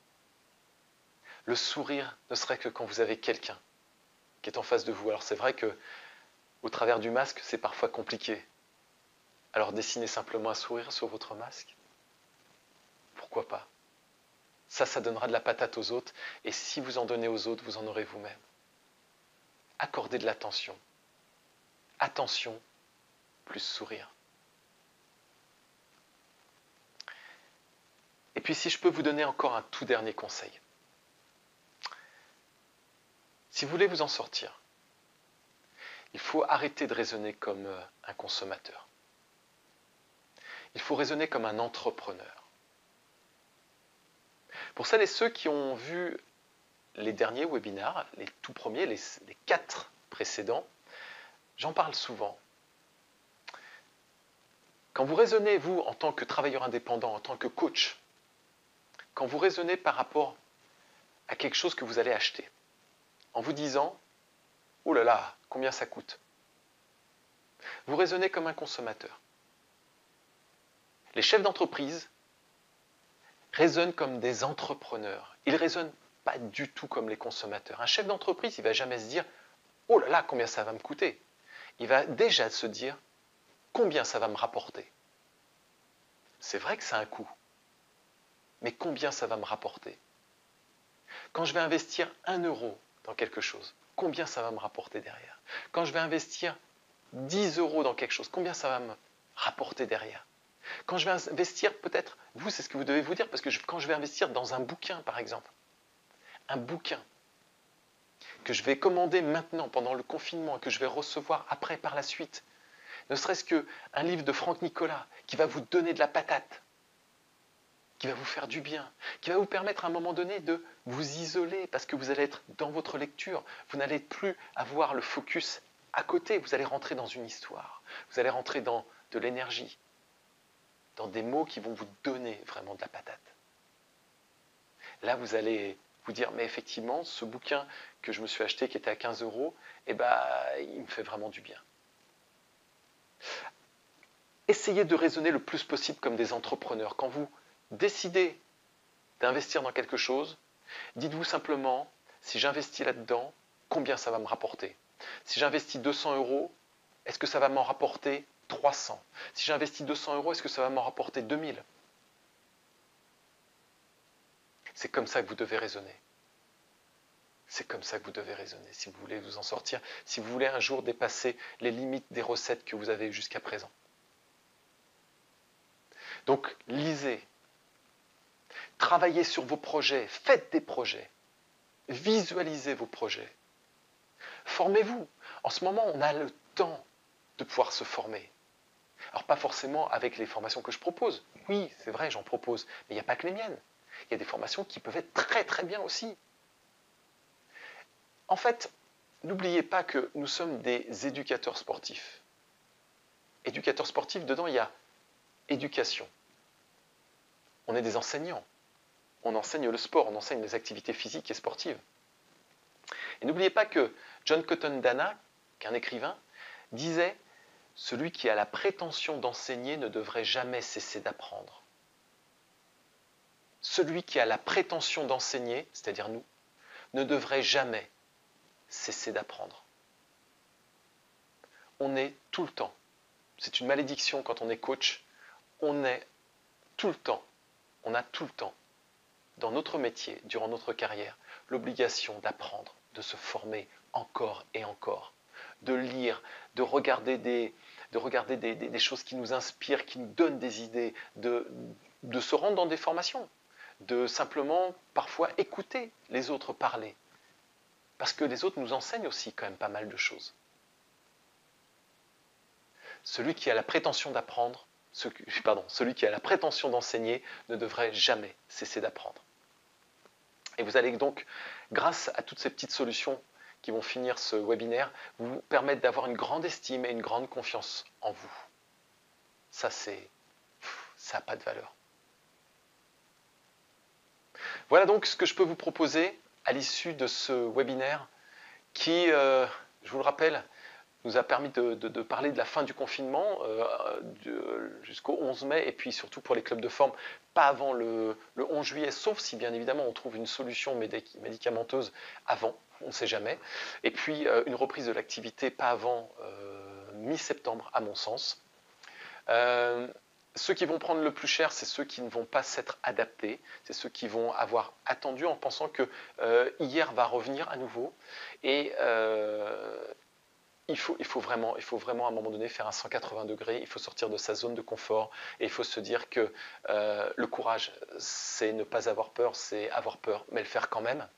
Speaker 1: Le sourire ne serait que quand vous avez quelqu'un qui est en face de vous. Alors c'est vrai que au travers du masque, c'est parfois compliqué. Alors dessinez simplement un sourire sur votre masque. Pourquoi pas ? Ça, ça donnera de la patate aux autres. Et si vous en donnez aux autres, vous en aurez vous-même. Accordez de l'attention. Attention plus sourire. Et puis si je peux vous donner encore un tout dernier conseil. Si vous voulez vous en sortir, il faut arrêter de raisonner comme un consommateur. Il faut raisonner comme un entrepreneur. Pour celles et ceux qui ont vu les derniers webinaires, les tout premiers, les, les quatre précédents, j'en parle souvent. Quand vous raisonnez, vous, en tant que travailleur indépendant, en tant que coach, quand vous raisonnez par rapport à quelque chose que vous allez acheter, en vous disant « Oh là là, combien ça coûte ?» Vous raisonnez comme un consommateur. Les chefs d'entreprise raisonnent comme des entrepreneurs. Ils ne raisonnent pas du tout comme les consommateurs. Un chef d'entreprise, il ne va jamais se dire « Oh là là, combien ça va me coûter ?» il va déjà se dire combien ça va me rapporter. C'est vrai que ça a un coût, mais combien ça va me rapporter? Quand je vais investir un euro dans quelque chose, combien ça va me rapporter derrière? Quand je vais investir dix euros dans quelque chose, combien ça va me rapporter derrière? Quand je vais investir, peut-être, vous, c'est ce que vous devez vous dire, parce que je, quand je vais investir dans un bouquin, par exemple, un bouquin que je vais commander maintenant, pendant le confinement, et que je vais recevoir après, par la suite, ne serait-ce qu'un livre de Franck Nicolas, qui va vous donner de la patate, qui va vous faire du bien, qui va vous permettre à un moment donné de vous isoler, parce que vous allez être dans votre lecture, vous n'allez plus avoir le focus à côté, vous allez rentrer dans une histoire, vous allez rentrer dans de l'énergie, dans des mots qui vont vous donner vraiment de la patate. Là, vous allez vous dire, mais effectivement, ce bouquin que je me suis acheté, qui était à quinze euros, eh ben, il me fait vraiment du bien. Essayez de raisonner le plus possible comme des entrepreneurs. Quand vous décidez d'investir dans quelque chose, dites-vous simplement, si j'investis là-dedans, combien ça va me rapporter? Si j'investis deux cents euros, est-ce que ça va m'en rapporter trois cents? Si j'investis deux cents euros, est-ce que ça va m'en rapporter deux mille? C'est comme ça que vous devez raisonner. C'est comme ça que vous devez raisonner, si vous voulez vous en sortir, si vous voulez un jour dépasser les limites des recettes que vous avez jusqu'à présent. Donc, lisez, travaillez sur vos projets, faites des projets, visualisez vos projets, formez-vous. En ce moment, on a le temps de pouvoir se former. Alors, pas forcément avec les formations que je propose. Oui, c'est vrai, j'en propose, mais il n'y a pas que les miennes. Il y a des formations qui peuvent être très très bien aussi. En fait, n'oubliez pas que nous sommes des éducateurs sportifs. Éducateurs sportifs, dedans, il y a éducation. On est des enseignants. On enseigne le sport, on enseigne les activités physiques et sportives. Et n'oubliez pas que John Cotton Dana, qui est un écrivain, disait « Celui qui a la prétention d'enseigner ne devrait jamais cesser d'apprendre. » Celui qui a la prétention d'enseigner, c'est-à-dire nous, ne devrait jamais cesser d'apprendre. On est tout le temps. C'est une malédiction quand on est coach. On est tout le temps. On a tout le temps, dans notre métier, durant notre carrière, l'obligation d'apprendre, de se former encore et encore, de lire, de regarder des, de regarder des, des, des choses qui nous inspirent, qui nous donnent des idées, de, de se rendre dans des formations, de simplement parfois écouter les autres parler. Parce que les autres nous enseignent aussi quand même pas mal de choses. Celui qui a la prétention d'apprendre, ce, pardon, celui qui a la prétention d'enseigner ne devrait jamais cesser d'apprendre. Et vous allez donc, grâce à toutes ces petites solutions qui vont finir ce webinaire, vous permettre d'avoir une grande estime et une grande confiance en vous. Ça, c'est, ça n'a pas de valeur. Voilà donc ce que je peux vous proposer à l'issue de ce webinaire qui, euh, je vous le rappelle, nous a permis de, de, de parler de la fin du confinement euh, jusqu'au onze mai, et puis surtout pour les clubs de forme, pas avant le, le onze juillet, sauf si bien évidemment on trouve une solution médicamenteuse avant, on ne sait jamais, et puis euh, une reprise de l'activité pas avant euh, mi-septembre à mon sens. Euh, Ceux qui vont prendre le plus cher, c'est ceux qui ne vont pas s'être adaptés, c'est ceux qui vont avoir attendu en pensant que euh, hier va revenir à nouveau, et euh, Il faut, il, faut vraiment, il faut vraiment à un moment donné faire un cent quatre-vingts degrés, il faut sortir de sa zone de confort et il faut se dire que euh, le courage, c'est ne pas avoir peur, c'est avoir peur, mais le faire quand même.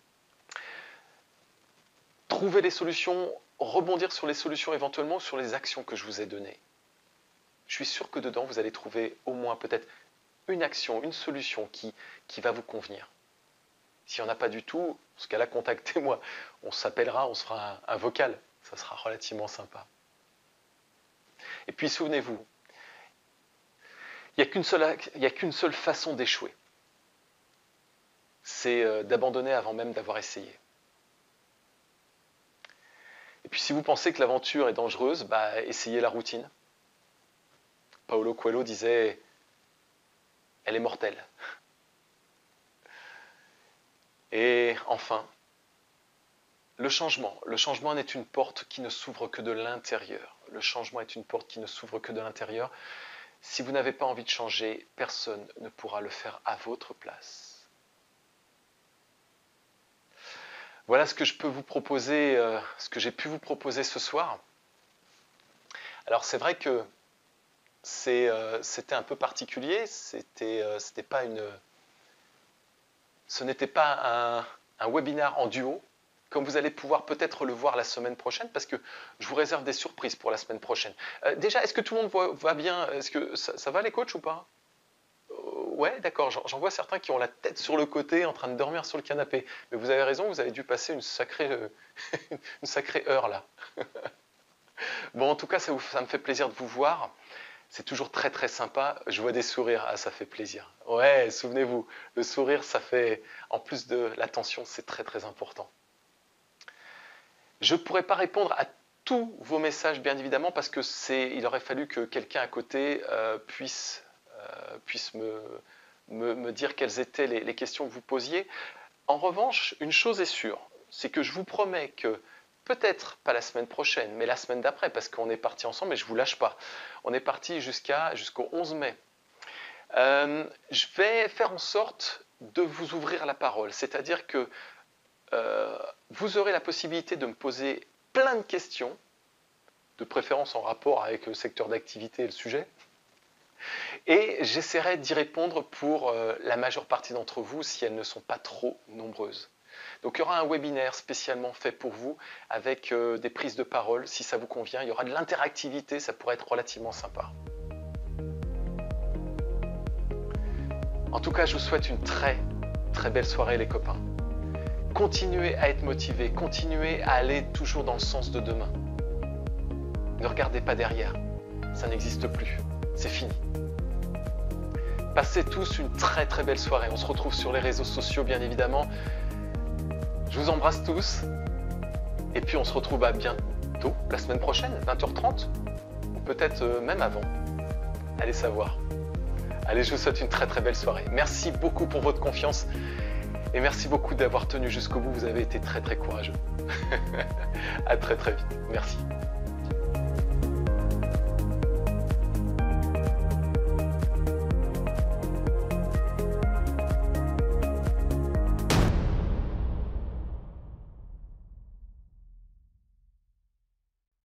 Speaker 1: Trouver les solutions, rebondir sur les solutions éventuellement, sur les actions que je vous ai données. Je suis sûr que dedans, vous allez trouver au moins peut-être une action, une solution qui, qui va vous convenir. S'il n'y en a pas du tout, dans ce cas-là, contactez-moi. On s'appellera, on se fera un, un vocal. Ça sera relativement sympa. Et puis souvenez-vous, il n'y a qu'une seule, il n'y a qu'une seule façon d'échouer. C'est euh, d'abandonner avant même d'avoir essayé. Et puis si vous pensez que l'aventure est dangereuse, bah, essayez la routine. Paulo Coelho disait « Elle est mortelle ». Et enfin, Le changement. Le changement n'est une porte qui ne s'ouvre que de l'intérieur. Le changement est une porte qui ne s'ouvre que de l'intérieur. Si vous n'avez pas envie de changer, personne ne pourra le faire à votre place. Voilà ce que je peux vous proposer, euh, ce que j'ai pu vous proposer ce soir. Alors c'est vrai que c'est, euh, c'était un peu particulier, c'était, euh, c'était pas une, ce n'était pas un, un webinaire en duo, comme vous allez pouvoir peut-être le voir la semaine prochaine, parce que je vous réserve des surprises pour la semaine prochaine. Euh, déjà, est-ce que tout le monde va, va bien? Est-ce que ça, ça va les coachs ou pas? euh, Ouais, d'accord, j'en, j'en vois certains qui ont la tête sur le côté, en train de dormir sur le canapé. Mais vous avez raison, vous avez dû passer une sacrée, euh, une sacrée heure là. Bon, en tout cas, ça, vous, ça me fait plaisir de vous voir. C'est toujours très très sympa. Je vois des sourires, ah, ça fait plaisir. Ouais, souvenez-vous, le sourire, ça fait, en plus de l'attention, c'est très très important. Je ne pourrais pas répondre à tous vos messages, bien évidemment, parce que c'est, il aurait fallu que quelqu'un à côté euh, puisse, euh, puisse me, me, me dire quelles étaient les, les questions que vous posiez. En revanche, une chose est sûre, c'est que je vous promets que, peut-être pas la semaine prochaine, mais la semaine d'après, parce qu'on est parti ensemble et je ne vous lâche pas. On est parti jusqu'à, jusqu'au onze mai. Euh, je vais faire en sorte de vous ouvrir la parole, c'est-à-dire que Euh, vous aurez la possibilité de me poser plein de questions, de préférence en rapport avec le secteur d'activité et le sujet, et j'essaierai d'y répondre pour euh, la majeure partie d'entre vous si elles ne sont pas trop nombreuses. Donc il y aura un webinaire spécialement fait pour vous avec euh, des prises de parole si ça vous convient, il y aura de l'interactivité, ça pourrait être relativement sympa. En tout cas, je vous souhaite une très très belle soirée les copains. Continuez à être motivé, continuez à aller toujours dans le sens de demain. Ne regardez pas derrière, ça n'existe plus, c'est fini. Passez tous une très très belle soirée, on se retrouve sur les réseaux sociaux bien évidemment. Je vous embrasse tous, et puis on se retrouve à bientôt, la semaine prochaine, vingt heures trente, ou peut-être même avant, allez savoir. Allez, je vous souhaite une très très belle soirée. Merci beaucoup pour votre confiance. Et merci beaucoup d'avoir tenu jusqu'au bout, vous avez été très très courageux. À très très vite, merci.